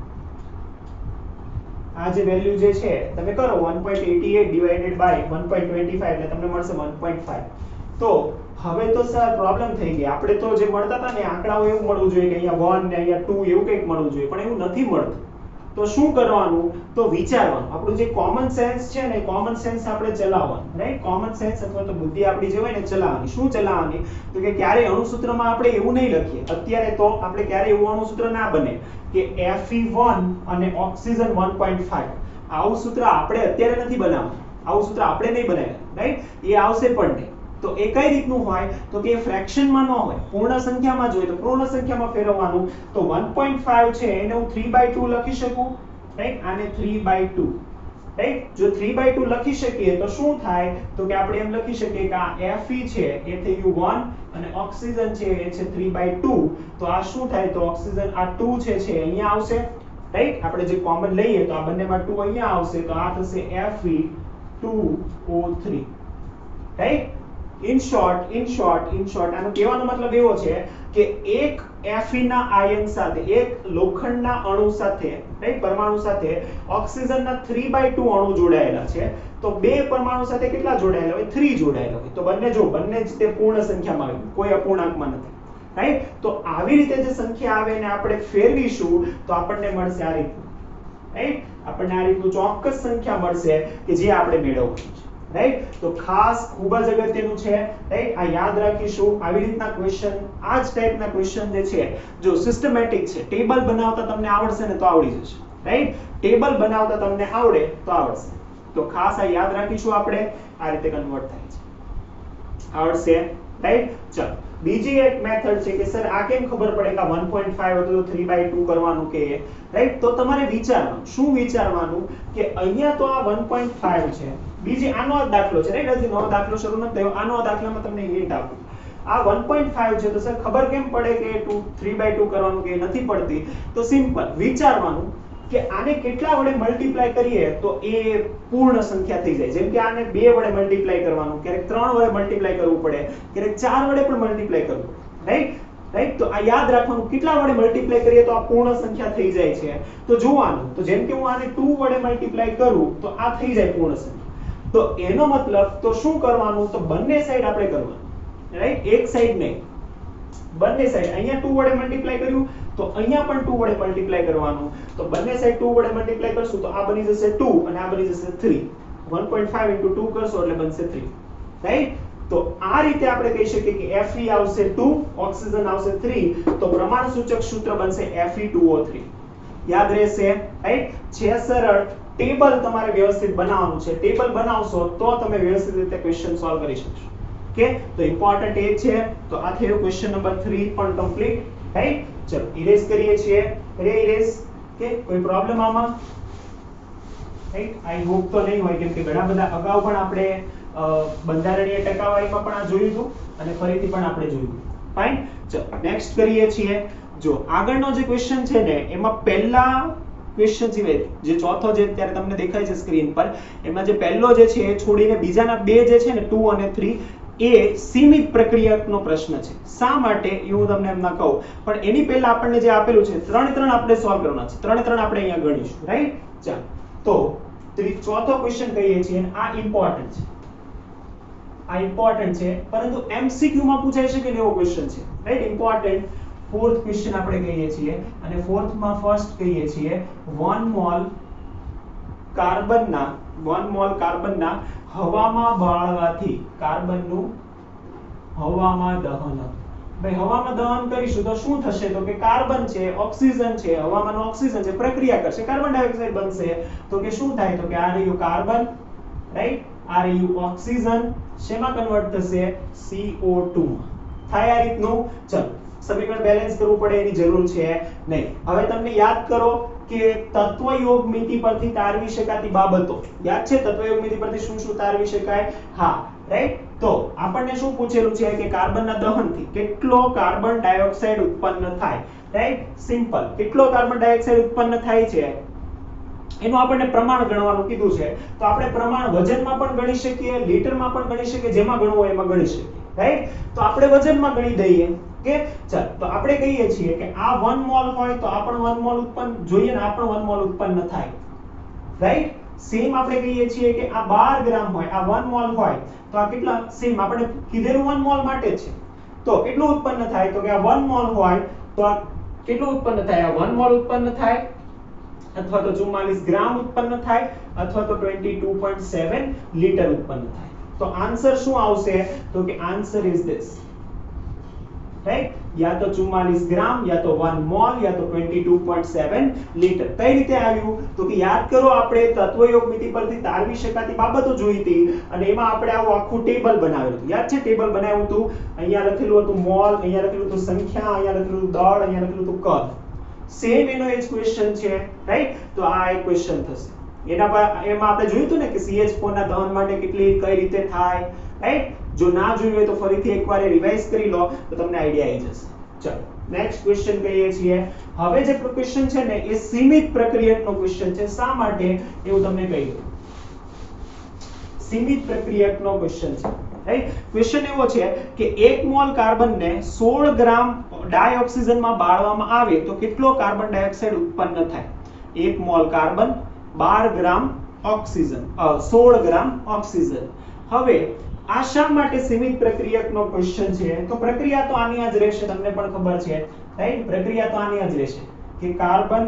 આ જે વેલ્યુ જે છે તમે કરો one point eighty eight divided by one point two five એટલે તમને મળશે વન પોઈન્ટ ફાઇવ. તો હવે તો સર પ્રોબ્લેમ થઈ ગઈ. આપણે તો જે મળતા હતા ને આંકડાઓ એવું મળવું જોઈએ કે અહીંયા વન ને અહીંયા ટુ એવું કંઈક મળવું જોઈએ પણ એવું નથી મળતું. તો શું કરવાનું તો વિચારવાનું. આપણું જે કોમન સેન્સ છે ને કોમન સેન્સ આપણે ચલાવવાનું. રાઈટ, કોમન સેન્સ અથવા તો બુદ્ધિ આપણી જે હોય ને ચલાવવાની. શું ચલાવવાની તો કે ક્યારે અણુસૂત્રમાં આપણે એવું નહીં લખીએ. અત્યારે તો આપણે ક્યારે એવું અણુસૂત્ર ના બને કે Fe વન અને ઓક્સિજન વન પોઈન્ટ ફાઇવ. આવું સૂત્ર આપણે અત્યારે નથી બનાવવાનું. આવું સૂત્ર આપણે નહીં બનાવ્યા. રાઈટ, એ આવશે પણ નહીં. તો એ કઈ રીતનું હોય તો કે ફ્રેક્શનમાં ન હોય, પૂર્ણ સંખ્યામાં જોઈએ તો પૂર્ણ સંખ્યામાં ફેરવવાનું. તો વન પોઈન્ટ ફાઇવ છે એને હું થ્રી બાય ટુ લખી શકું. રાઈટ, આને થ્રી બાય ટુ. રાઈટ, જો થ્રી બાય ટુ લખી શકીએ તો શું થાય તો કે આપણે એમ લખી શકીએ કે આ Fe છે એ થઈ ગયું વન અને ઓક્સિજન છે એ છે થ્રી બાય ટુ. તો આ શું થાય તો ઓક્સિજન આ ટુ છે છે અહીંયા આવશે. રાઈટ, આપણે જે કોમન લઈએ તો આ બંનેમાં ટુ અહીંયા આવશે તો આ થશે Fe two O three, right? In short in short in short આનો કહેવાનો મતલબ એવો છે કે એક Fe ના આયન સાથે, એક લોખંડના અણુ સાથે, રાઈટ, પરમાણુ સાથે ઓક્સિજનના થ્રી બાય ટુ અણુ જોડાયેલા છે, તો બે પરમાણુ સાથે કેટલા જોડાયેલા હોય? થ્રી જોડાયેલા હોય. તો બંને જો બંને જ તે પૂર્ણ સંખ્યામાં આવે, કોઈ અપૂર્ણાંકમાં નથી, રાઈટ? તો આવી રીતે જે સંખ્યા આવે ને આપણે ફેરવીશું તો આપણને મળશે આ રીતનું, રાઈટ? આપણને આ રીતનું ચોક્કસ સંખ્યા મળશે કે જે આપણે મેળવવું છે, રાઈટ? તો ખાસ ખૂબ જ અગત્યનું છે, રાઈટ? આ યાદ રાખીશું. આવી રીતના ક્વેશ્ચન, આ જ ટાઈપના ક્વેશ્ચન જે છે, જો સિસ્ટમેટિક છે, ટેબલ બનાવતા તમને આવડશે ને તો આવડી જશે, રાઈટ? ટેબલ બનાવતા તમને આવડે તો આવડશે. તો ખાસ આ યાદ રાખીશું. આપણે આ રીતે કન્વર્ટ થાય છે, આવડશે, રાઈટ? ચલો, બીજી એક મેથડ છે કે સર આ કેમ ખબર પડે કે વન પોઈન્ટ ફાઈવ હતું તો થ્રી બાય ટુ કરવાનું કે, રાઈટ? તો તમારે વિચારવાનું, શું વિચારવાનું કે અહીંયા તો આ વન પોઈન્ટ ફાઈવ છે, બીજી આનો આ દાખલો છે, રાઈટ? હજી નવો દાખલો શરૂ નથી થયો. આનો આ દાખલામાં તમને હિન્ટ આપું, આ વન પોઈન્ટ ફાઈવ છે તો સર ખબર કેમ પડે કે ટુ થ્રી બાય ટુ કરવાનું કે નથી પડતી? તો સિમ્પલ વિચારવાનું કે આને કેટલા વડે મલ્ટીપ્લાય કરીએ તો એ પૂર્ણ સંખ્યા થઈ જાય. જેમ કે આને બે વડે મલ્ટીપ્લાય કરવાનું, ક્યારેક ત્રણ વડે મલ્ટીપ્લાય કરવું પડે, ક્યારેક ચાર વડે પણ મલ્ટીપ્લાય કરવું પડે, રાઈટ? રાઈટ? તો આ યાદ રાખવાનું, કેટલા વડે મલ્ટીપ્લાય કરીએ તો આ પૂર્ણ સંખ્યા થઈ જાય છે. તો જોવાનું, તો જેમ કે હું આને ટુ વડે મલ્ટીપ્લાય કરું તો આ થઈ જાય પૂર્ણ સંખ્યા. તો એનો મતલબ તો શું કરવાનું? તો બંને સાઈડ આપણે કરવાનું, રાઈટ? એક સાઈડ નહીં, બંને સાઈડ. અહીંયા ટુ વડે મલ્ટીપ્લાય કર્યું તો અહીંયા પણ ટુ વડે મલ્ટીપ્લાય કરવાનું. તો બંને સાઈડ ટુ વડે મલ્ટીપ્લાય કરશું તો આ બની જશે ટુ અને આ બની જશે three. One point five into two કરશો એટલે બનશે થ્રી, રાઈટ? તો આ રીતે આપણે કહી શકીએ કે Fe આવશે ટુ, ઓક્સિજન આવશે થ્રી, તો પ્રમાણસૂચક સૂત્ર બનશે Fe ટુ O થ્રી. યાદ રહેશે, રાઈટ? છે સરળ. ટેબલ તમારે વ્યવસ્થિત બનાવવાનું છે. ટેબલ બનાવશો તો તમે વ્યવસ્થિત રીતે ક્વેશ્ચન સોલ્વ કરી શકશો. ઓકે? તો ઇમ્પોર્ટન્ટ એ છે. તો આ થયો ક્વેશ્ચન નંબર થ્રી પણ કમ્પ્લીટ, રાઈટ? ચલો ઇરેઝ કરીએ છીએ. રે ઇરેઝ. કે કોઈ પ્રોબ્લેમ આમાં? રાઈટ? આઈ હોપ તો નહીં હોય, કેમ કે ઘણા બધા અગાઉ પણ આપણે બંધારણીય ટકાવારીમાં પણ આ જોયું હતું અને ફરીથી પણ આપણે જોયું. ફાઇન. ચલો નેક્સ્ટ કરીએ છીએ. જો આગળનો જે ક્વેશ્ચન છે ને એમાં પહેલા ક્વેશ્ચન સિવાય જે ચોથો જે અત્યારે તમને દેખાય છે સ્ક્રીન પર, એમાં જે પહેલો જે છે એ છોડીને બીજાના બે જે છે ને ટુ અને થ્રી એ સીમિત પ્રક્રિયાનો પ્રશ્ન છે. શા માટે એ હું તમને એમના કહું, પણ એની પહેલા આપણને જે આપેલું છે ત્રણ ત્રણ આપણે સોલ્વ કરવાના છે. ત્રણ ત્રણ આપણે અહીંયા ગણીશું, રાઈટ? ચાલો, તો ચોથો ક્વેશ્ચન કહીએ છીએ આ ઇમ્પોર્ટન્ટ છે. આ ઇમ્પોર્ટન્ટ છે, પરંતુ એમસીક્યુ માં પૂછાઈ શકે એવો ક્વેશ્ચન છે, રાઈટ? ઇમ્પોર્ટન્ટ. ફોર્થ ક્વેશ્ચન આપણે કહીએ છીએ અને ફોર્થ માં ફર્સ્ટ કહીએ છીએ વન મોલ કાર્બનના વન મોલ કાર્બનના હવામાં બાળવાથી કાર્બનનું હવામાં દહન. ભાઈ હવામાં દહન કરીશું તો શું થશે? તો કે કાર્બન છે, ઓક્સિજન છે, હવામાં ઓક્સિજન છે, પ્રક્રિયા કરશે, કાર્બન ડાયોક્સાઇડ બનશે. તો કે શું થાય? તો કે આ રહ્યું કાર્બન, રાઈટ? આ રહ્યું ઓક્સિજન, શેમાં કન્વર્ટ થશે? સી ઓ ટુ માં. થાય આ રીતનું. ચલો સમીકરણ બેલેન્સ કરવું પડે એની જરૂર છે નહીં. હવે તમને યાદ કરો કે તત્વયોગ મિતિ પરથી તારવી શકાતી બાબતો યાદ છે? તત્વયોગ મિતિ પરથી શું શું તારવી શકાય? હા, રાઈટ? તો આપણને શું પૂછેલું છે કે કાર્બનના દહનથી કેટલો કાર્બન ડાયોક્સાઇડ ઉત્પન્ન થાય, રાઈટ? સિમ્પલ. કેટલો કાર્બન ડાયોક્સાઇડ ઉત્પન્ન થાય છે એનું આપણને પ્રમાણ ગણવાનું કીધું છે. તો આપણે પ્રમાણ વજનમાં પણ ગણી શકીએ, લીટરમાં પણ ગણી શકીએ, જેમાં ગણવું હોય એમાં ગણી શકીએ, રાઈટ? તો આપણે વજનમાં ગણી દઈએ કે ચાલ. તો આપણે કહીએ છીએ કે આ વન મોલ હોય તો આ પણ વન મોલ ઉત્પન્ન જોઈએ ને આ પણ વન મોલ ઉત્પન્ન થાય, રાઈટ? સેમ આપણે કહીએ છીએ કે આ બાર ગ્રામ હોય, આ વન મોલ હોય તો આ કેટલા? સેમ આપણે કીધેલું વન મોલ માટે છે. તો કેટલું ઉત્પન્ન થાય? તો કે આ વન મોલ હોય તો આ કેટલું ઉત્પન્ન થાય? આ વન મોલ ઉત્પન્ન થાય, અથવા તો ચુમ્માલીસ ગ્રામ ઉત્પન્ન થાય, અથવા તો બાવીસ પોઈન્ટ સાત લીટર ઉત્પન્ન થાય. તો આન્સર શું આવશે? તો કે આન્સર ઇઝ ધીસ, રાઈટ? યા તો ચુમ્માલીસ ગ્રામ, યા તો વન મોલ, યા તો બાવીસ પોઈન્ટ સાત લીટર. કઈ રીતે આવ્યું? તો કે યાદ કરો આપણે તત્વયોગ મિતિ પરથી તારવી શકાતી બાબતો જોઈ હતી અને એમાં આપણે આવું આખું ટેબલ બનાવેલું હતું. યાદ છે? ટેબલ બનાવ્યું હતું. અહીંયા લખેલું હતું મોલ, અહીંયા લખેલું હતું સંખ્યા, અહીંયા લખેલું હતું દળ, અહીંયા લખેલું હતું કદ. સેમ એનો એ જ ક્વેશ્ચન છે, રાઈટ? તો આ એક ક્વેશ્ચન થશે. એના પર એમાં આપણે જોયું હતું ને કે સી એચ ફોર ના દહન માટે કેટલી કઈ રીતે થાય, રાઈટ? જો ના જોયું હોય તો ફરીથી એકવાર રિવાઇઝ કરી લો તો તમને આઈડિયા આવી જશે. ચલો નેક્સ્ટ ક્વેશ્ચન કહીએ છીએ. હવે જે ક્વેશ્ચન છે ને એ સીમિત પ્રક્રિયકનો ક્વેશ્ચન છે. શા માટે એવું તમને કહી દઉં. સીમિત પ્રક્રિયકનો ક્વેશ્ચન છે, રાઈટ. ક્વેશ્ચન એવો છે કે એક મોલ કાર્બનને સોળ ગ્રામ ડાયોક્સિજનમાં બાળવામાં આવે તો કેટલો કાર્બન ડાયોક્સાઇડ ઉત્પન્ન થાય? એક મોલ કાર્બન, બાર ગ્રામ ઓક્સિજન, સોળ ગ્રામ ઓક્સિજન. હવે આ શા માટે સીમિત પ્રક્રિયકનો ક્વેશ્ચન છે? તો પ્રક્રિયા તો આની જ રહેશે, તમને પણ ખબર છે, રાઈટ. પ્રક્રિયા તો આની જ રહેશે કે કાર્બન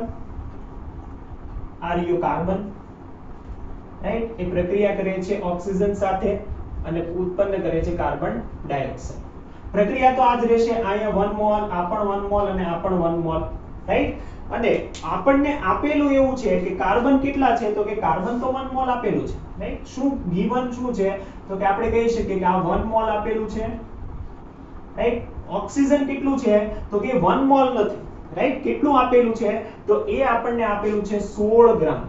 આર્યો કાર્બન, રાઈટ, એ પ્રક્રિયા કરે છે ઓક્સિજન સાથે અને ઉત્પન્ન કરે છે કાર્બન ડાયોક્સાઇડ. પ્રક્રિયા તો આ જ રહેશે. અહીંયા વન મોલ, આ પણ વન મોલ અને આ પણ વન મોલ, રાઈટ. અને આપણને આપેલું એવું છે કે કાર્બન કેટલા છે? તો કે કાર્બન તો વન મોલ આપેલું છે, રાઈટ. શું ગિવન શું છે? તો કે આપણે કહી શકીએ કે આ વન મોલ આપેલું છે, રાઈટ. ઓક્સિજન કેટલું છે? તો કે વન મોલ નથી, રાઈટ. કેટલું આપેલું છે? તો એ આપણને આપેલું છે સોળ ગ્રામ,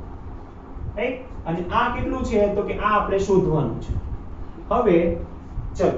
રાઈટ. અને આ કેટલું છે? તો કે આ આપણે શોધવાનું છે. હવે ચલો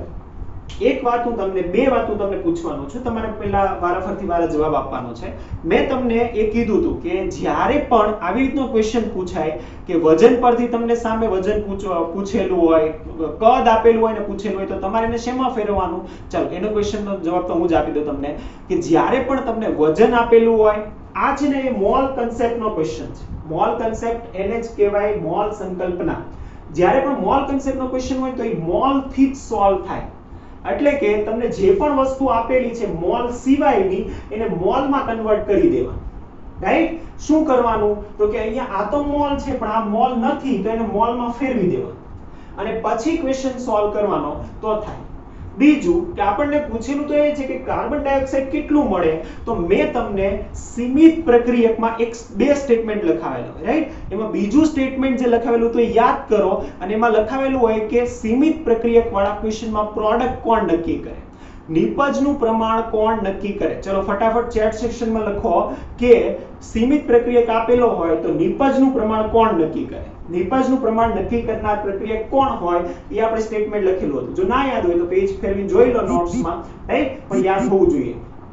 એક વાત હું તમને બે વાત હું તમને પૂછવાનો છું, તમારે પહેલા વારાફરતી વારા જવાબ આપવાનો છે. મેં તમને એ કીધું હતું કે જ્યારે પણ આવી રીતનો ક્વેશ્ચન પૂછાય કે વજન પરથી તમને સામે વજન પૂછેલું હોય, કદ આપેલું હોય ને પૂછેલું હોય, તો તમારે એને શેમાં ફેરવવાનું? ચાલો એનો ક્વેશ્ચનનો જવાબ તો હું જ આપી દઉં તમને કે જ્યારે પણ તમને વજન આપેલું હોય, આ છે ને એ મોલ કન્સેપ્ટનો ક્વેશ્ચન છે. મોલ કન્સેપ્ટ એને જ કહેવાય મોલ સંકલ્પના. જ્યારે પણ મોલ કન્સેપ્ટનો ક્વેશ્ચન હોય તો એ મોલ થી જ સોલ્વ થાય. એટલે કે તમને જે પણ વસ્તુ આપેલી છે મોલ સિવાયની, એને મોલમાં કન્વર્ટ કરી દેવાનું, રાઈટ. શું કરવાનું? તો કે અહીંયા આ તો મોલ છે પણ આ મોલ નથી, તો એને મોલમાં ફેરવી દેવાનું અને પછી ક્વેશ્ચન સોલ્વ કરવાનો તો થાય. બીજું કે આપણને પૂછેલું તો એ છે કે કાર્બન ડાયોક્સાઇડ કેટલું મળે, તો મેં તમને સીમિત પ્રક્રિયકમાં એક બે સ્ટેટમેન્ટ લખાવેલા હોય, રાઈટ. એમાં બીજું સ્ટેટમેન્ટ જે લખાવેલું તો યાદ કરો, અને એમાં લખાવેલું હોય કે સીમિત પ્રક્રિયક વાળા ક્વેશ્ચનમાં પ્રોડક્ટ કોણ નક્કી કરે, નિપજનું પ્રમાણ કોણ નક્કી કરે. ચલો ફટાફટ ચેટ સેક્શનમાં લખો કે સીમિત પ્રક્રિયક આપેલો હોય તો નિપજનું પ્રમાણ કોણ નક્કી કરે. નિપજનું પ્રમાણ નક્કી કરનાર પ્રક્રિયક કોણ હોય એ આપણે સ્ટેટમેન્ટ લખેલું હતું. જો ના યાદ હોય તો પેજ ફેરવીને જોઈ લો નોટ્સમાં, રાઈટ. પણ યાદ હોવું જોઈએ.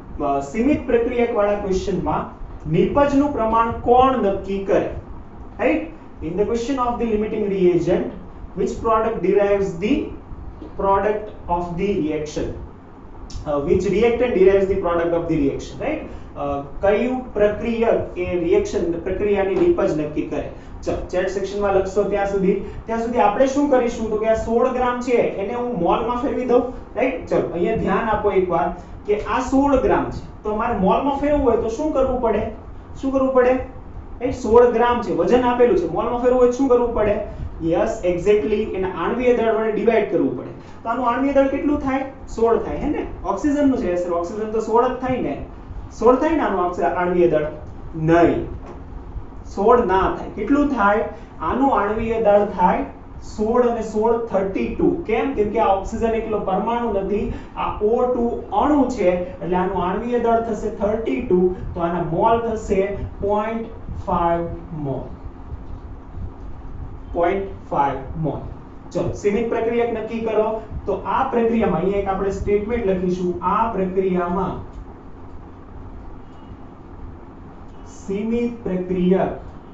સીમિત પ્રક્રિયક વાળા ક્વેશ્ચનમાં નિપજનું પ્રમાણ કોણ નક્કી કરે, right. In the question of the limiting reagent which product derives the product of the reaction, uh, which reactant derives the product of the reaction, right. કયું પ્રક્રિયક એ રિએક્શન પ્રક્રિયાની નિપજ નક્કી કરે. ચલો ચેટ સેક્શનમાં લખશો ત્યાં સુધી ત્યાં સુધી આપણે શું કરીશું તો કે આ સોળ ગ્રામ છે એને હું મોલમાં ફેરવી દઉં, રાઈટ. ચલો અહીંયા ધ્યાન આપો એકવાર કે આ સોળ ગ્રામ છે તો મારે મોલમાં ફેરવવું હોય તો શું કરવું પડે? શું કરવું પડે? રાઈટ. સોળ ગ્રામ છે, વજન આપેલું છે, મોલમાં ફેરવવું હોય શું કરવું પડે? યસ એક્ઝેક્ટલી, એને આણ્વીય દળ વડે ડિવાઈડ કરવું પડે. તો આનું આણ્વીય દળ કેટલું થાય? સોળ થાય, હે ને. ઓક્સિજનનું છે સર, ઓક્સિજન તો સોળ જ થાય ને. સોળ થાય ને આનું આણ્વીય દળ? નહીં, સોળ ના થાય. કેટલું થાય? આનું આણ્વીય દળ થાય સોળ અને સોળ બત્રીસ. કેમ? કેમ કે આ ઓક્સિજન એકલો પરમાણુ નથી, આ O ટુ અણુ છે, એટલે આનું આણ્વીય દળ થશે બત્રીસ. તો આના મોલ થશે zero point five mole. zero point five mole. ચલો સીમિત પ્રક્રિયક નક્કી કરો. તો આ પ્રક્રિયામાં અહીંયા એક આપણે સ્ટેટમેન્ટ લખીશું. આ પ્રક્રિયામાં સીમિત પ્રક્રિયક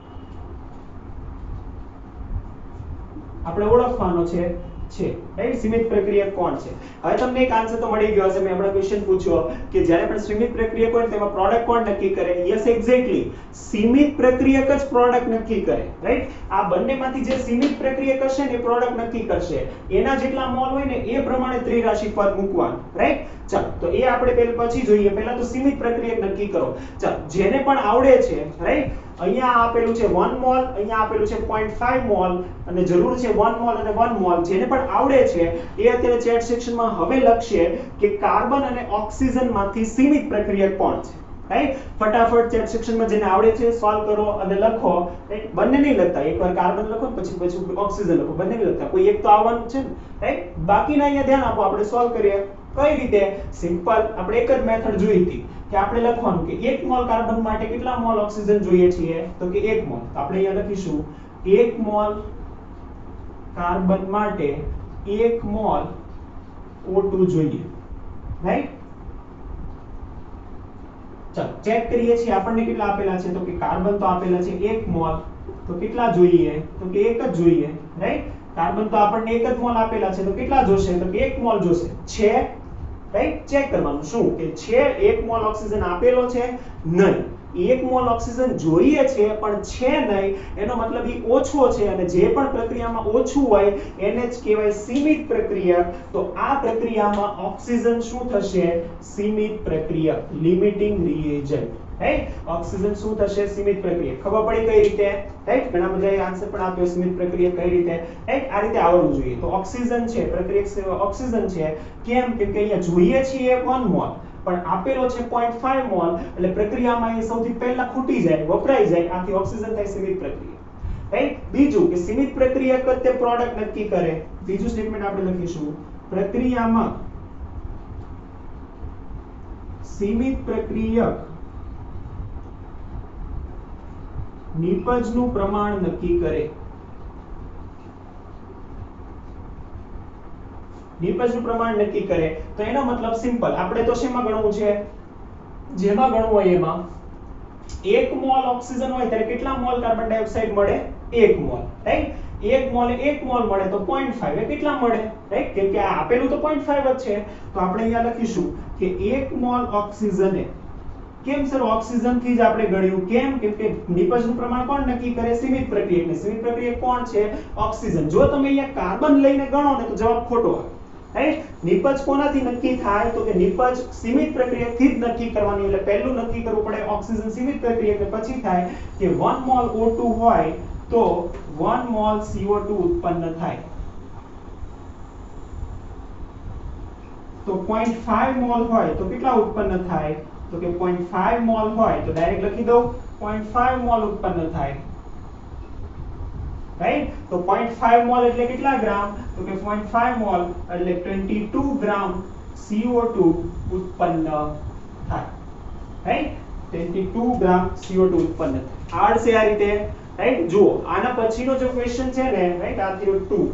આપણે ઓળખવાનો છે છે રાઈટ. સીમિત પ્રક્રિયક કોણ છે? હવે તમને એક આન્સર તો મળી ગયો હશે. મેં હમણાં ક્વેશ્ચન પૂછ્યો કે જ્યારે પણ સીમિત પ્રક્રિયક હોય તેમાં પ્રોડક્ટ કોણ નક્કી કરે? યસ એક્ઝેક્ટલી, સીમિત પ્રક્રિયક જ પ્રોડક્ટ નક્કી કરે, રાઈટ. આ બંનેમાંથી જે સીમિત પ્રક્રિયક હશે ને એ પ્રોડક્ટ નક્કી કરશે. એના જેટલા મોલ હોય ને એ પ્રમાણે ત્રિરાશિ પદ મૂકવાનું, રાઈટ. ચાલો તો એ આપણે પહેલા પછી જોઈએ. પહેલા તો સીમિત પ્રક્રિયક નક્કી કરો. ચાલો જેને પણ આવડે છે, રાઈટ. અહીંયા આપેલું છે one મોલ, અહીંયા આપેલું છે zero point five મોલ અને જરૂર છે one મોલ અને one મોલ. જેને પણ આવડે છે એ અત્યારે ચેટ સેક્શનમાં હવે લખશે કે કાર્બન અને ઓક્સિજન માંથી સીમિત પ્રક્રિયક કોણ છે, રાઈટ. ફટાફટ ચેટ સેક્શનમાં જેને આવડે છે સોલ્વ કરો અને લખો, રાઈટ. બંને નહીં લખતા, એકવાર કાર્બન લખો પછી પછી ઓક્સિજન લખો, બંને નહીં લખતા, કોઈ એક તો આવવાનું છે ને, રાઈટ. બાકીના અહીંયા ધ્યાન આપો, આપણે સોલ્વ કરીએ. કઈ રીતે? સિમ્પલ, આપણે એક જ મેથડ જોઈ હતી કે આપણે લખવાનું કે એક મોલ કાર્બન માટે કેટલા મોલ ઓક્સિજન જોઈએ છીએ? તો કે એક મોલ. તો આપણે અહીંયા લખીશું એક મોલ કાર્બન માટે એક મોલ O ટુ જોઈએ, રાઈટ. ચાલો ચેક કરીએ છીએ આપણને કેટલા આપેલા છે. તો કે કાર્બન તો આપેલા છે એક મોલ, તો કેટલા જોઈએ? તો કે એક જ જોઈએ, રાઈટ. કાર્બન તો આપણને એક જ મોલ આપેલા છે તો કેટલા જોશે તો એક મોલ જોશે છે રાઈટ ચેક કરવાનું શું કે છે એક મોલ ઓક્સિજન આપેલો છે નહીં એક મોલ ઓક્સિજન જોઈએ છે પણ છે નહીં એનો મતલબ ઈ ઓછો છે અને જે પણ પ્રક્રિયામાં ઓછું હોય એને જ કહેવાય સીમિત પ્રક્રિયક તો આ પ્રક્રિયામાં ઓક્સિજન શું થશે સીમિત પ્રક્રિયક લિમિટિંગ રિએજન્ટ રાઈટ ઓક્સિજન શું થશે સીમિત પ્રક્રિયક ખબર પડી કઈ રીતે રાઈટ ઘણા બધા આન્સર પણ આપ્યો સીમિત પ્રક્રિયક કઈ રીતે રાઈટ આ રીતે આવડવું જોઈએ તો ઓક્સિજન છે પ્રક્રિયક ઓક્સિજન છે કેમ કે અહીંયા જોઈએ છીએ એક મોલ પણ આપેલો છે zero point five મોલ એટલે પ્રક્રિયામાં એ સૌથી પહેલા ખૂટી જાય વપરાઈ જાય આથી ઓક્સિજન થાય સીમિત પ્રક્રિયક રાઈટ બીજું કે સીમિત પ્રક્રિયક જ તે પ્રોડક્ટ નક્કી કરે બીજું સ્ટેટમેન્ટ આપણે લખીશું પ્રક્રિયામાં સીમિત પ્રક્રિયક નિપજનું પ્રમાણ નક્કી કરે નિપજનું પ્રમાણ નક્કી કરે તો એનો મતલબ સિમ્પલ આપણે તો શેમાં ગણવું છે જેમાં ગણવું હોય એમાં એક મોલ ઓક્સિજન હોય ત્યારે કેટલા મોલ કાર્બન ડાયોક્સાઇડ મળે એક મોલ રાઈટ એક મોલ એક મોલ મળે તો zero point five એ કેટલા મળે રાઈટ કેમ કે આ આપેલું તો zero point five જ છે તો આપણે અહીંયા લખીશું કે એક મોલ ઓક્સિજન કેમ સર ઓક્સિજન થી જ આપણે ગણ્યું કેમ કેમ કે નિપજનું પ્રમાણ કોણ નક્કી કરે સીમિત પ્રક્રિયક ને સીમિત પ્રક્રિયક કોણ છે ઓક્સિજન જો તમે અહીંયા કાર્બન લઈને ગણો ને તો જવાબ ખોટો આવે રાઈટ નિપજ કોનાથી નક્કી થાય તો કે નિપજ સીમિત પ્રક્રિયકથી જ નક્કી કરવાની એટલે પહેલું નક્કી કરવું પડે ઓક્સિજન સીમિત પ્રક્રિયક ને પછી થાય કે one મોલ O two હોય તો one mole C O two ઉત્પન્ન થાય તો zero point five મોલ હોય તો કેટલા ઉત્પન્ન થાય તો કે zero point five મોલ હોય તો ડાયરેક્ટ લખી દઉં zero point five મોલ ઉત્પન્ન થાય રાઈટ તો zero point five મોલ એટલે કેટલા ગ્રામ તો કે zero point five મોલ એટલે twenty-two gram C O two ઉત્પન્ન થાય right twenty-two gram C O two ઉત્પન્ન થાય હાર્ડ છે આ રીતે રાઈટ જુઓ આના પછીનો જો ક્વેશ્ચન છે ને રાઈટ આ થયો two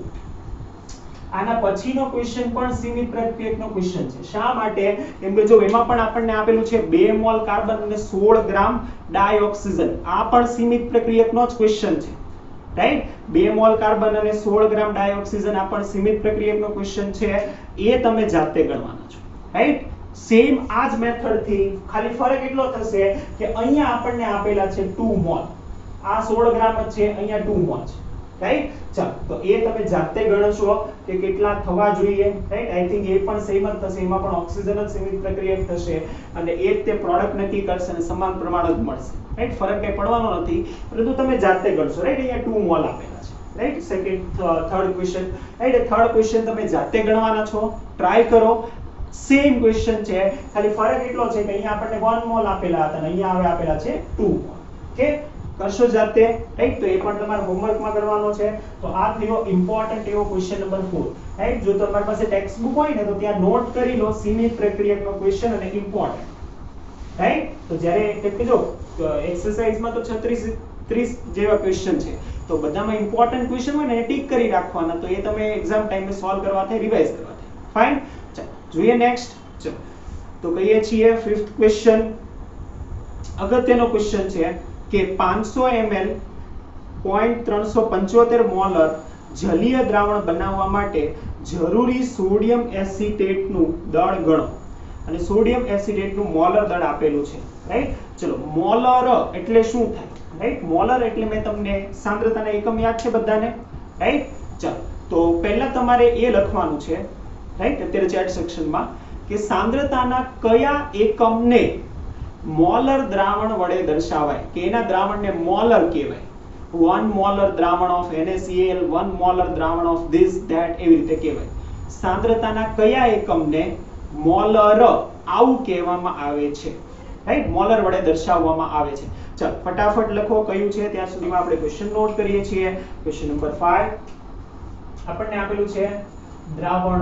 આના પછીનો ક્વેશ્ચન પણ સીમિત પ્રક્રિયકનો ક્વેશ્ચન છે શા માટે કેમ કે જો એમાં પણ આપણને આપેલું છે બે મોલ કાર્બન અને સોળ ગ્રામ ડાયોક્સિજન આ પણ સીમિત પ્રક્રિયકનો જ ક્વેશ્ચન છે રાઈટ બે મોલ કાર્બન અને સોળ ગ્રામ ડાયોક્સિજન આ પણ સીમિત પ્રક્રિયકનો ક્વેશ્ચન છે એ તમે જાતે ગણવાના છો રાઈટ સેમ આ જ મેથડ થી ખાલી ફરક એટલો થશે કે અહીંયા આપણને આપેલા છે two મોલ આ સોળ ગ્રામ જ છે અહીંયા two મોલ છે રાઈટ ચાલો તો એ તમે જાતે ગણશો કે કેટલા થવા જોઈએ રાઈટ આઈ થિંક એ પણ સેમ જ થશે એમાં પણ ઓક્સિજન જ સીમિત પ્રક્રિયક થશે અને એ જ તે પ્રોડક્ટ નક્કી કરશે અને સમાન પ્રમાણ જ મળશે રાઈટ ફરક કઈ પડવાનો નથી પરંતુ તમે જાતે ગણશો રાઈટ અહીંયા two મોલ આપેલા છે right second third question right third question તમે જાતે ગણવાના છો ટ્રાય કરો સેમ ક્વેશ્ચન છે ખાલી ફરક એટલો છે કે અહીંયા આપણને one મોલ આપેલા હતા અને અહીંયા હવે આપેલા છે two મોલ ઓકે કરશો જાતે રાઈટ તો એ પણ તમારા હોમવર્કમાં કરવાનો છે તો આ થયો ઇમ્પોર્ટન્ટ એવો ક્વેશ્ચન નંબર four રાઈટ જો તમારી પાસે ટેક્સ્ટ બુક હોય ને તો ત્યાં નોટ કરી લો સીમિત પ્રક્રિયકનો ક્વેશ્ચન અને ઇમ્પોર્ટન્ટ રાઈટ તો જ્યારે એટલે જો એક્સરસાઇઝમાં તો છત્રીસ ત્રીસ જેવા ક્વેશ્ચન છે તો બધામાં ઇમ્પોર્ટન્ટ ક્વેશ્ચન હોય ને એ ટીક કરી રાખવાના તો એ તમે એક્ઝામ ટાઈમે સોલ્વ કરવા થાય રિવાઇઝ કરવા થાય ફાઇન ચાલો જોઈએ નેક્સ્ટ ચલો તો કહીએ છીએ ફિફ્થ ક્વેશ્ચન અગત્યનો ક્વેશ્ચન છે કે પાંચસો એમએલ point ત્રણસો પંચોતેર મોલર જલીય દ્રાવણ બનાવવા માટે જરૂરી સોડિયમ એસિટેટનું દળ ગણો અને સોડિયમ એસિટેટનું મોલર દળ આપેલું છે રાઈટ ચલો મોલર એટલે શું થાય રાઈટ મોલર એટલે મેં તમને સાંદ્રતાના એકમ યાદ છે બધાને રાઈટ ચલો તો પહેલા તમારે એ લખવાનું છે રાઈટ અત્યારે ચેટ સેક્શનમાં કે સાંદ્રતાના કયા એકમને મોલર દ્રાવણ વડે દર્શાવાય કે એના દ્રાવણને મોલર કહેવાય one મોલર દ્રાવણ ઓફ NaCl one મોલર દ્રાવણ ઓફ this that એવી રીતે કહેવાય સાંદ્રતાના કયા એકમને મોલર આવું કહેવામાં આવે છે રાઈટ મોલર વડે દર્શાવવામાં આવે છે ચાલો ફટાફટ લખો કયું છે ત્યાં સુધીમાં આપણે ક્વેશ્ચન નોટ કરીએ છીએ ક્વેશ્ચન નંબર five આપણને આપેલું છે દ્રાવણ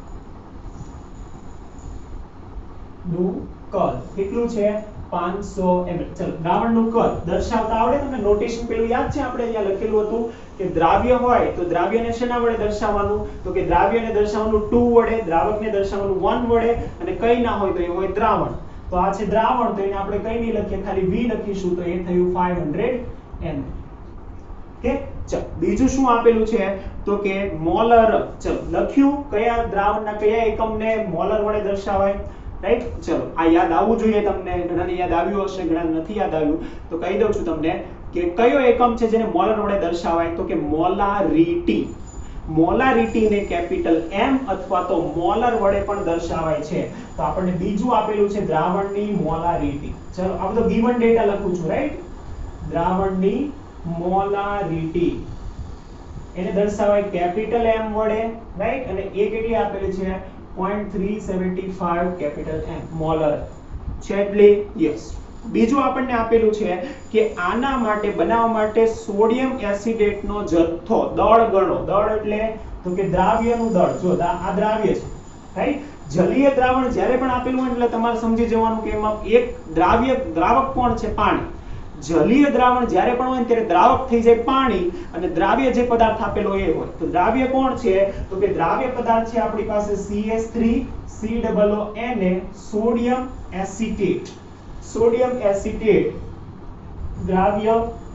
નું કદ કેટલું છે પાંચસો એમએલ ચલો દ્રાવણનું કદ દર્શાવતા આવડે તમને નોટેશન પેલું યાદ છે આપણે અહીંયા લખેલું હતું કે દ્રાવ્ય હોય તો દ્રાવ્યને શેના વડે દર્શાવવાનું તો કે દ્રાવ્યને દર્શાવવાનું two વડે દ્રાવકને દર્શાવવાનું one વડે અને કઈ ના હોય તો એ હોય દ્રાવણ તો આ છે દ્રાવણ તો એને આપણે કઈ નહીં લખીએ ખાલી v લખીશું તો એ થયું five hundred ml કે ચલ બીજું શું આપેલું છે તો કે મોલર. ચલો લખ્યું કયા દ્રાવણના કયા એકમને મોલર વડે દર્શાવાય, રાઈટ. ચલો આ યાદ આવવું જોઈએ તમને, ઘણાને યાદ આવ્યું હશે, ઘણાને નથી યાદ આવ્યું, તો કહી દઉં છું તમને કે કયો એકમ છે જેને મોલર વડે દર્શાવાય તો કે મોલારિટી. મોલારિટીને કેપિટલ M અથવા તો મોલર વડે પણ દર્શાવાય છે. તો આપણને બીજું આપેલું છે દ્રાવણની મોલારિટી. ચલો આ બધો ગિવન ડેટા લખું છું, રાઈટ. દ્રાવણની મોલારિટી એને દર્શાવાય કેપિટલ M વડે, રાઈટ. અને એ કેટલી આપેલી છે zero point three seven five capital M molar છે એટલે યસ. બીજું આપણને આપેલું છે કે આના માટે બનાવવા માટે સોડિયમ એસિડેટનો જથ્થો દળ ગણો. દળ એટલે તો કે દ્રાવ્યનું દળ. જો આ દ્રાવ્ય છે, રાઈટ. જલીય દ્રાવણ જ્યારે પણ આપેલું હોય એટલે તમારે સમજી જવાનું કે એમાં એક દ્રાવ્ય દ્રાવક કોણ છે? પાણી. જલીય દ્રાવણ જ્યારે પણ હોય ત્યારે દ્રાવક થઈ જાય પાણી, અને દ્રાવ્ય જે પદાર્થ આપેલો એ હોય. તો દ્રાવ્ય કોણ છે તો કે દ્રાવ્ય પદાર્થ છે આપણી પાસે C H three C O O Na sodium acetate. Sodium acetate દ્રાવ્ય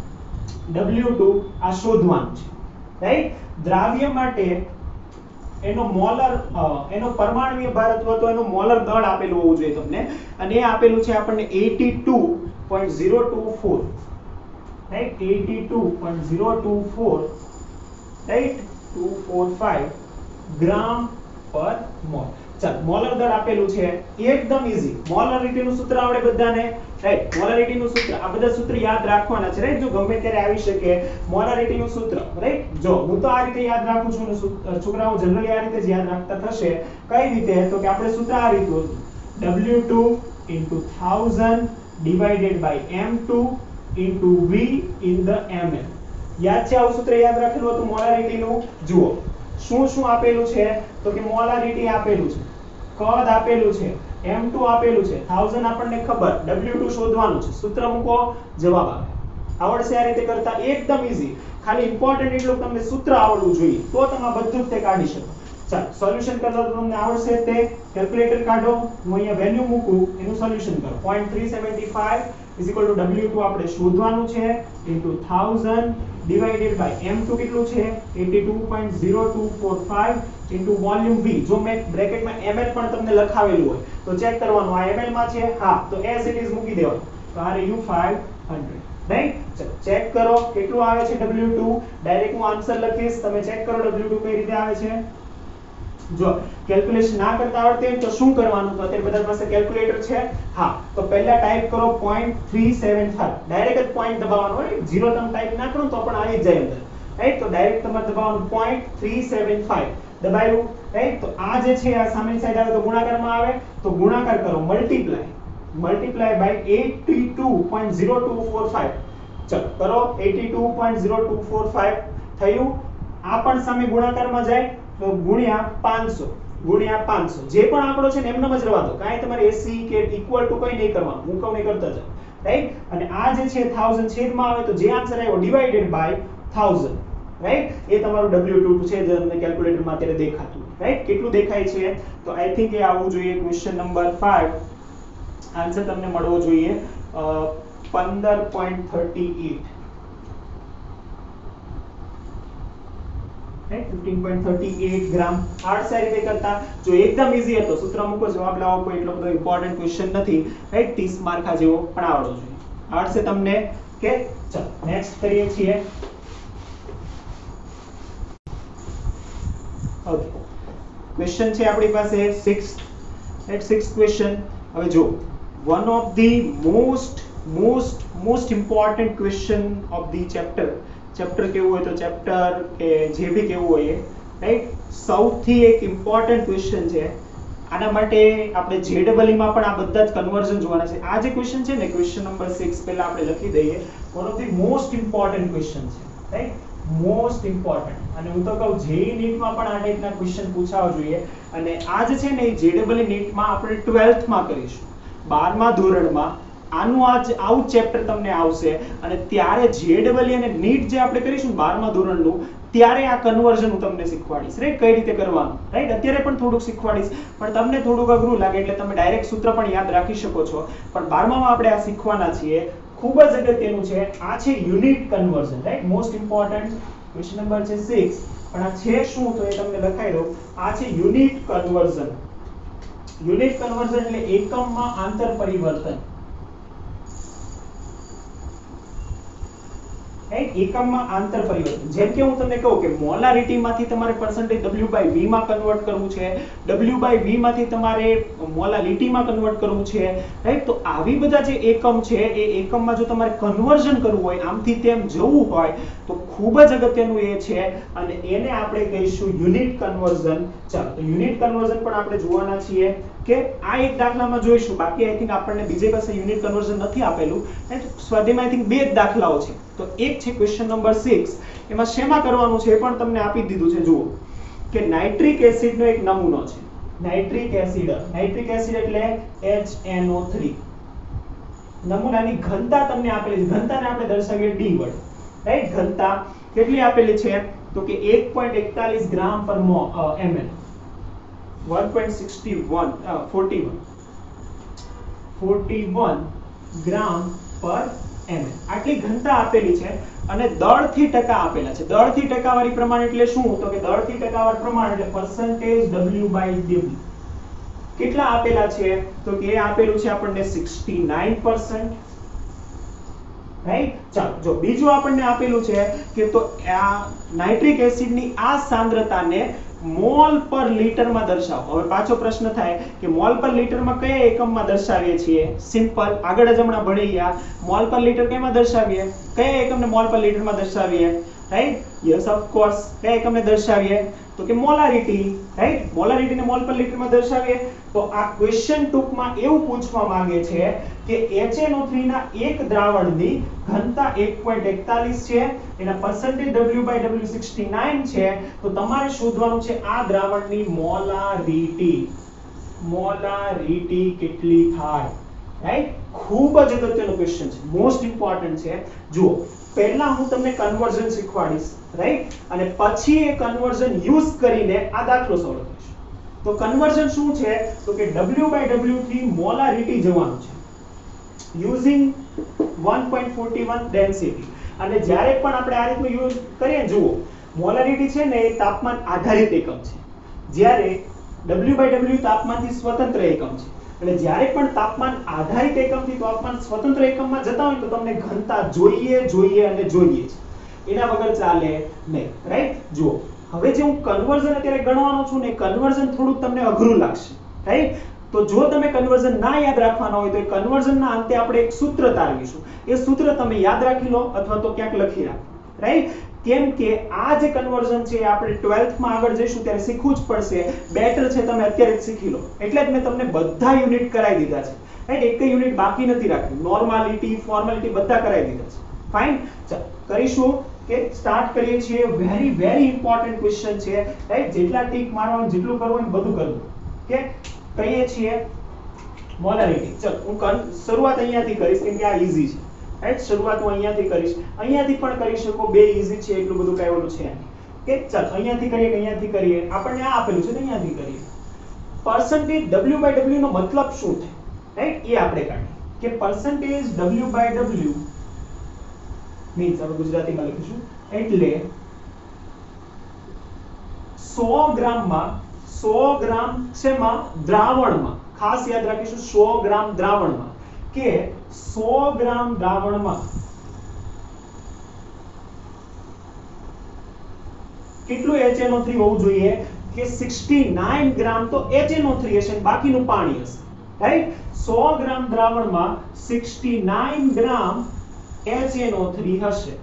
W two આ શોધવાનું છે, રાઈટ. દ્રાવ્ય માટે એનો મોલર એનો પરમાણુય ભાર અથવા તો એનો મોલર દળ આપેલું હોવું જોઈએ તમને, અને એ આપેલું છે આપણને eighty-two point zero two four, right. eighty-two point zero two four, right, two forty-five gram પર મોલ. ચાલ મોલર દળ આપેલું છે એકદમ ઈઝી. મોલારિટીનું સૂત્ર આવડે બધાને, રાઈટ. મોલારિટીનું સૂત્ર આ બધા સૂત્ર યાદ રાખવાના છે, રાઈટ. જો ગમે ત્યારે આવી શકે મોલારિટીનું સૂત્ર, રાઈટ. જો હું તો આ રીતે યાદ રાખું છું ને છોકરાઓ જનરલી આ રીતે જ યાદ રાખતા થશે. કઈ રીતે તો કે આપણે સૂત્ર આ રીતનું W two into one thousand divided by M two into V in the ml. યાદ છે આવું સૂત્ર યાદ રાખેલું હતું મોલારિટીનું? જુઓ શું શું આપેલું છે તો કે મોલારિટી આપેલું છે, કદ આપેલું છે, M two આપેલું છે, one thousand આપણને ખબર, W two શોધવાનું છે, સૂત્ર મૂકો જવાબ આવે. આવડશે આ રીતે કરતા? એકદમ ઈઝી. ખાલી ઇમ્પોર્ટન્ટ એટલું તમને સૂત્ર આવડવું જોઈએ તો તમે બધું જ તે કાઢી શકો. ચાલો સોલ્યુશન કરતા તો તમને આવડશે તે. કેલ્ક્યુલેટર કાઢો, હું અહીંયા વેલ્યુ મૂકું, એનું સોલ્યુશન કરો. zero point three seven five is equal to W two આપણે શોધવાનું છે into one thousand divided by M two કેટલું છે eighty-two point zero two four five into volume V. જો મેં બ્રેકેટમાં ml પણ તમને લખાવેલું હોય તો ચેક કરવાનું આ ml માં છે, હા તો as it is મૂકી દેવાનું. તો આ રહ્યું five hundred, રાઈટ. ચલો ચેક કરો કેટલું આવે છે W two. ડાયરેક્ટ હું આન્સર લખીશ, તમે ચેક કરો W two કઈ રીતે આવે છે. જો કેલ્ક્યુલેશન ના કરતા આવડતું હોય તો શું કરવાનું? તો અત્યારે બધા પાસે કેલ્ક્યુલેટર છે, હા. તો પહેલા ટાઈપ કરો zero point three seven five. Direct જ પોઈન્ટ દબાવવાનો હોય, ઝીરો તમે ટાઈપ ના કરો તો પણ આવી જ જાય અંદર, રાઈટ. તો ડાયરેક્ટ તમારે દબાવવાનું zero point three seven five. દબાવ્યું, રાઈટ. તો આ જે છે આ સામેની સાઈડ આવે તો ગુણાકારમાં આવે, તો ગુણાકાર કરો multiply multiply by eighty-two point zero two four five. ચલો કરો eighty-two point zero two four five થયું. આ પણ સામે ગુણાકારમાં જાય તો ગુણ્યા પાંચસો ગુણ્યા પાંચસો. જે પણ આંકડો છે ને એમનેમ જ રહેવા દો, કાંઈ તમારે એસી કે ઇક્વલ ટુ કંઈ નહીં કરવાનું, મુકવણી કરતા જાઓ, રાઈટ. અને આ જે છે one thousand છેદમાં આવે તો જે આન્સર આવ્યો divided by one thousand, right. એ તમારું W two છે જે તમને કેલ્ક્યુલેટરમાં અત્યારે દેખાતું, રાઈટ. કેટલું દેખાય છે તો આઈ થિંક એ આવવું જોઈએ ક્વેશ્ચન નંબર five. આન્સર તમને મળવો જોઈએ fifteen point three eight, fifteen point three eight ગ્રામ. આઠ રીતે કરતા જો એકદમ ઈઝી હતો, સૂત્ર મૂકો જવાબ લાવો, કોઈ એટલો બધો ઇમ્પોર્ટન્ટ ક્વેશ્ચન નથી, રાઈટ. ત્રીસ માર્કા જેવો પણ આવડવો જોઈએ. આવડશે તમને કે ચલો નેક્સ્ટ કરીએ છીએ. ઓકે, ક્વેશ્ચન છે આપણી પાસે સિક્સ્થ, રાઈટ. Sixth question. હવે જો one of the most most most important question of the chapter. Chapter કેવું હોય તો ચેપ્ટર કે જે બી કેવું હોય, રાઈટ. સૌથી એક ઇમ્પોર્ટન્ટ ક્વેશ્ચન છે. આના માટે આપણે જેડબલઈ માં પણ આ બધા જ કન્વર્ઝન જોવાના છે. આ જે ક્વેશ્ચન છે ને ક્વેશ્ચન નંબર સિક્સ પહેલા આપણે લખી દઈએ. One of the most important question છે, રાઈટ. Most important. અને હું તો કહું જેઈ નીટમાં પણ આ ટાઈપના ક્વેશ્ચન પૂછાવા જોઈએ. અને આ જે છે ને એ જેડબલઈ નીટમાં આપણે ટ્વેલ્થ માં કરીશું, બારમા ધોરણમાં આનું આજ આવું ચેપ્ટર તમને આવશે. અને ત્યારે જેડબલઈ અને નીટ જે આપણે કરીશું બારમા ધોરણનું, ત્યારે આ કન્વર્ઝન હું તમને શીખવાડીશ, રાઈટ. કઈ રીતે કરવાનું, રાઈટ. અત્યારે પણ થોડુંક શીખવાડીશ, પણ તમને થોડુંક અઘરું લાગે એટલે તમે ડાયરેક્ટ સૂત્ર પણ યાદ રાખી શકો છો. પણ બારમામાં આપણે આ શીખવાના છીએ. ખૂબ જ અગત્યનું છે આ છે unit conversion right most important question number છે સિક્સ પણ આ છે શું તો એ તમને લખાઈ દઉં આ છે યુનિટ કન્વર્ઝન યુનિટ કન્વર્ઝન એટલે એકમમાં આંતર પરિવર્તન રાઈટ એકમમાં આંતર પરિવર્તન જેમ કે હું તમને કહું કે મોલારિટી માંથી તમારે percentage W by V માં કન્વર્ટ કરવું છે W by V માંથી તમારે મોલાલિટીમાં કન્વર્ટ કરવું છે રાઈટ તો આવી બધા જે એકમ છે એ એકમમાં જો તમારે કન્વર્ઝન કરવું હોય આમથી તેમ જવું હોય તો ખૂબ જ અગત્યનું એ છે અને એને આપણે કહીશું યુનિટ કન્વર્ઝન ચાલો તો યુનિટ કન્વર્ઝન પણ આપણે જોવાના છીએ કે આ એક દાખલામાં જોઈશું બાકી આઈ થિંક આપણને બીજે પાસે યુનિટ કન્વર્ઝન નથી આપેલું સ્વાધ્યાયમાં આઈ થિંક બે જ દાખલાઓ છે તો એક છે ક્વેશ્ચન નંબર સિક્સ એમાં શેમાં કરવાનું છે એ પણ તમને આપી દીધું છે જુઓ કે નાઇટ્રિક એસિડનો એક નમૂનો છે નાઇટ્રિક એસિડ નાઇટ્રિક એસિડ એટલે H N O થ્રી નમૂનાની ઘનતા તમને આપેલી છે ઘનતાને આપણે દર્શાવીએ D વડે રાઈટ ઘનતા કેટલી આપેલી છે તો કે એક પોઈન્ટ એકતાલીસ ગ્રામ પર ml one point six one uh, forty-one forty-one ગ્રામ પર ml આટલી ઘનતા આપેલી છે અને દળથી ટકા આપેલા છે દળથી ટકાવારી પ્રમાણ એટલે શું તો કે દળથી ટકાવારી પ્રમાણ એટલે percentage W by W કેટલા આપેલા છે તો કે એ આપેલું છે આપણને sixty-nine percent રાઈટ ચાલો જો બીજું આપણને આપેલું છે કે તો આ નાઇટ્રિક એસિડની આ સાંદ્રતાને મોલ પર લીટરમાં દર્શાવો હવે પાછો પ્રશ્ન થાય કે મોલ પર લીટરમાં કયા એકમમાં દર્શાવીએ છીએ સિમ્પલ આગળ જ હમણાં ભણી ગયા મોલ પર લીટર કેમાં દર્શાવીએ કયા એકમને મોલ પર લીટરમાં દર્શાવીએ રાઈટ યસ ઓફ કોર્સ કયા એકમને દર્શાવીએ તો કે મોલારિટી રાઈટ મોલારિટીને મોલ પર લીટરમાં દર્શાવીએ તો આ ક્વેશ્ચન ટૂંકમાં એવું પૂછવા માંગે છે કે H N O થ્રી ના એક દ્રાવણની ઘનતા એક પોઈન્ટ એકતાલીસ છે એના percentage W by W sixty-nine છે તો તમારે શોધવાનું છે આ દ્રાવણની મોલારિટી મોલારિટી કેટલી થાય રાઈટ ખૂબ જ અગત્યનો ક્વેશ્ચન છે મોસ્ટ ઇમ્પોર્ટન્ટ છે જુઓ પહેલા હું તમને કન્વર્ઝન શીખવાડીશ રાઈટ અને પછી એ કન્વર્ઝન યુઝ કરીને આ દાખલો સોલ્વ કરીશ તો કન્વર્ઝન શું છે તો કે W by W થી મોલારિટી જવાનું છે using one point four one density અને જ્યારે પણ આપણે આ રીતનું યુઝ કરીએ જુઓ મોલારિટી છે ને એ તાપમાન આધારિત એકમ છે જ્યારે W by W તાપમાનથી સ્વતંત્ર એકમ છે એટલે જ્યારે પણ તાપમાન આધારિત એકમથી તાપમાન સ્વતંત્ર એકમમાં જતા હોય તો તમને ઘનતા જોઈએ જોઈએ અને જોઈએ છે એના વગર ચાલે નહીં રાઈટ જુઓ હવે જે હું કન્વર્ઝન અત્યારે ગણવાનો છું ને કન્વર્ઝન થોડુંક તમને અઘરું લાગશે રાઈટ તો જો તમે કન્વર્ઝન ના યાદ રાખવાના હોય તો એ કન્વર્ઝનના અંતે આપણે એક સૂત્ર તારવીશું એ સૂત્ર તમે યાદ રાખી લો અથવા તો ક્યાંક લખી રાખો રાઈટ કેમ કે આ જે કન્વર્ઝન છે આપણે ટ્વેલ્થ માં આગળ જઈશું ત્યારે શીખવું જ પડશે બેટર છે તમે અત્યારે જ શીખી લો એટલે જ મેં તમને બધા યુનિટ કરાવી દીધા છે રાઈટ એક યુનિટ બાકી નથી રાખ્યું નોર્માલિટી ફોર્માલિટી બધા કરાવી દીધા છે ફાઇન ચાલો કરીશું કે સ્ટાર્ટ કરીએ છીએ વેરી વેરી ઇમ્પોર્ટન્ટ ક્વેશ્ચન છે રાઈટ જેટલા ટીક મારવાનું જેટલું કરવું હોય બધું કરવું કે કહીએ છીએ મોલારિટી ચલો હું શરૂઆત અહીંયાથી કરીશ કેમ કે આ ઈઝી છે રાઈટ શરૂઆત હું અહીંયાથી કરીશ અહીંયાથી પણ કરી શકો બે ઈઝી છે એટલું બધું કઈ ઓલું છે કે ચાલ અહીંયાથી કરીએ કે અહીંયાથી કરીએ આપણને આ આપેલું છે ને અહીંયાથી કરીએ percentage W by W નો મતલબ શું થાય રાઈટ એ આપણે કાઢીએ કે percentage W by W means આપણે ગુજરાતીમાં લખીશું એટલે સો ગ્રામમાં સો ગ્રામ શેમાં દ્રાવણમાં ખાસ યાદ રાખીશું સો ગ્રામ દ્રાવણમાં કે સો ગ્રામ દ્રાવણમાં કેટલું H N O થ્રી હોવું જોઈએ કે sixty-nine ગ્રામ તો H N O થ્રી હશે બાકીનું પાણી હશે રાઈટ સો ગ્રામ દ્રાવણમાં sixty-nine ગ્રામ H N O થ્રી હશે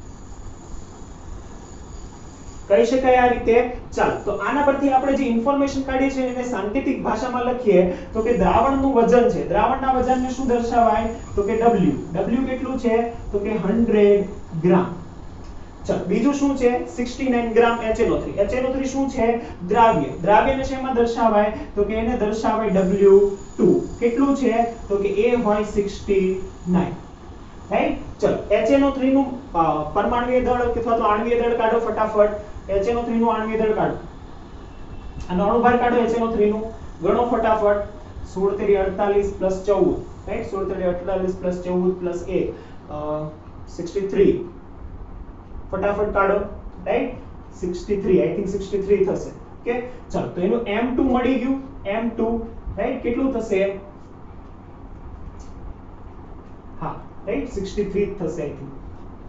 કહી શકાય આ રીતે ચાલો તો આના પરથી આપણે જે ઇન્ફોર્મેશન કાઢીએ છીએ એને સાંકેતિક ભાષામાં લખીએ તો કે દ્રાવણનું વજન છે દ્રાવણના વજનને શું દર્શાવાય તો કે W W કેટલું છે તો કે one hundred ગ્રામ ચાલો બીજું શું છે sixty-nine ગ્રામ H N O three H N O three શું છે દ્રાવ્ય દ્રાવ્યને શેમાં દર્શાવાય તો કે એને દર્શાવાય W two કેટલું છે તો કે એ હોય sixty-nine રાઈટ ચલો H N O થ્રી નું પરમાણુય દળ અથવા તો આણ્વિય દળ કાઢો ફટાફટ H N O થ્રી નું આણ્વિય દળ કાઢો અને અણુભાર કાઢો H N O થ્રી નું ગણો ફટાફટ સોળ તેરી અડતાલીસ પ્લસ ચૌદ રાઈટ સોળ તેરી અડતાલીસ પ્લસ ચૌદ પ્લસ એક સિક્સટી થ્રી ફટાફટ કાઢો right sixty three I think sixty three થશે ઓકે ચાલો તો એનું એમ ટુ મળી ગયું એમ ટુ રાઈટ કેટલું થશે હા રાઈટ સિક્સટી થ્રી થશે આઈ થિંક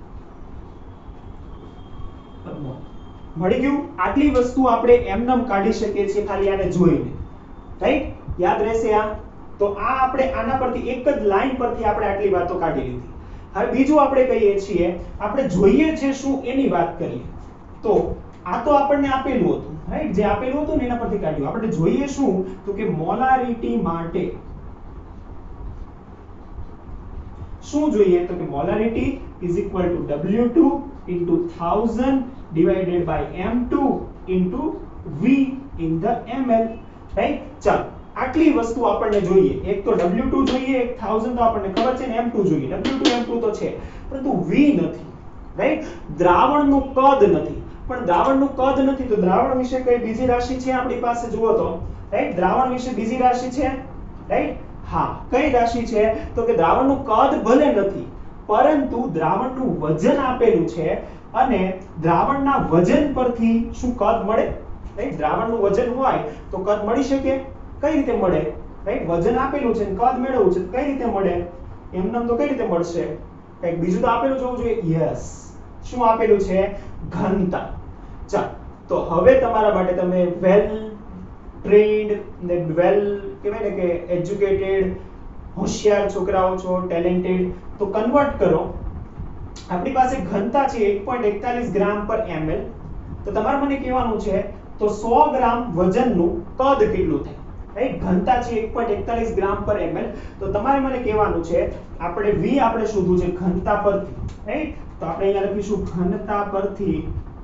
મળી ગયું આટલી વસ્તુ આપણે એમનેમ કાઢી શકીએ છીએ ખાલી આને જોઈને રાઈટ યાદ રહેશે આ તો આ આપણે આના પરથી એક જ લાઈન પરથી આપણે આટલી વાતો કાઢી લીધી હવે બીજું આપણે કહીએ છીએ આપણે જોઈએ છે શું એની વાત કરીએ તો આ તો આપણને આપેલું હતું રાઈટ જે આપેલું હતું ને એના પરથી કાઢ્યું આપણે જોઈએ શું તો કે મોલારિટી માટે શું જોઈએ તો કે molarity is equal to W two into one thousand divided by m two into v in the ml right ચાલો આટલી વસ્તુ આપણને જોઈએ એક તો ડબલ્યુ ટુ જોઈએ એક one thousand તો આપણને ખબર છે ને એમ ટુ જોઈએ ડબલ્યુ ટુ એમ ટુ તો છે પરંતુ v નથી રાઈટ દ્રાવણનું કદ નથી પણ દ્રાવણનું કદ નથી તો દ્રાવણ વિશે કઈ બીજી રાશિ છે આપણી પાસે જુઓ તો રાઈટ દ્રાવણ વિશે બીજી રાશિ છે રાઈટ હા કઈ રાશિ છે તો કે દ્રાવણનું કદ ભલે નથી પરંતુ દ્રાવણનું વજન આપેલું છે અને દ્રાવણના વજન પરથી શું કદ મળે રાઈટ દ્રાવણનું વજન હોય તો કદ મળી શકે કઈ રીતે મળે રાઈટ વજન આપેલું છે કદ મેળવવું છે કઈ રીતે મળે એમનેમ તો કઈ રીતે મળશે કંઈક બીજું તો આપેલું જોવું જોઈએ યસ શું આપેલું છે ઘનતા ચાલો તો હવે તમારા માટે તમે વેલ ટ્રેન્ડ ને વેલ કહેવાય ને કે એજ્યુકેટેડ હોશિયાર છોકરાઓ છો ટેલેન્ટેડ તો કન્વર્ટ કરો આપણી પાસે ઘનતા છે એક પોઈન્ટ એકતાલીસ ગ્રામ પર ml તો તમારે મને કહેવાનું છે તો સો ગ્રામ વજનનું કદ કેટલું થાય રાઈટ ઘનતા છે એક પોઈન્ટ એકતાલીસ ગ્રામ પર ml તો તમારે મને કહેવાનું છે આપણે v આપણે શોધવું છે ઘનતા પરથી રાઈટ તો આપણે અહીંયા લખીશું ઘનતા પરથી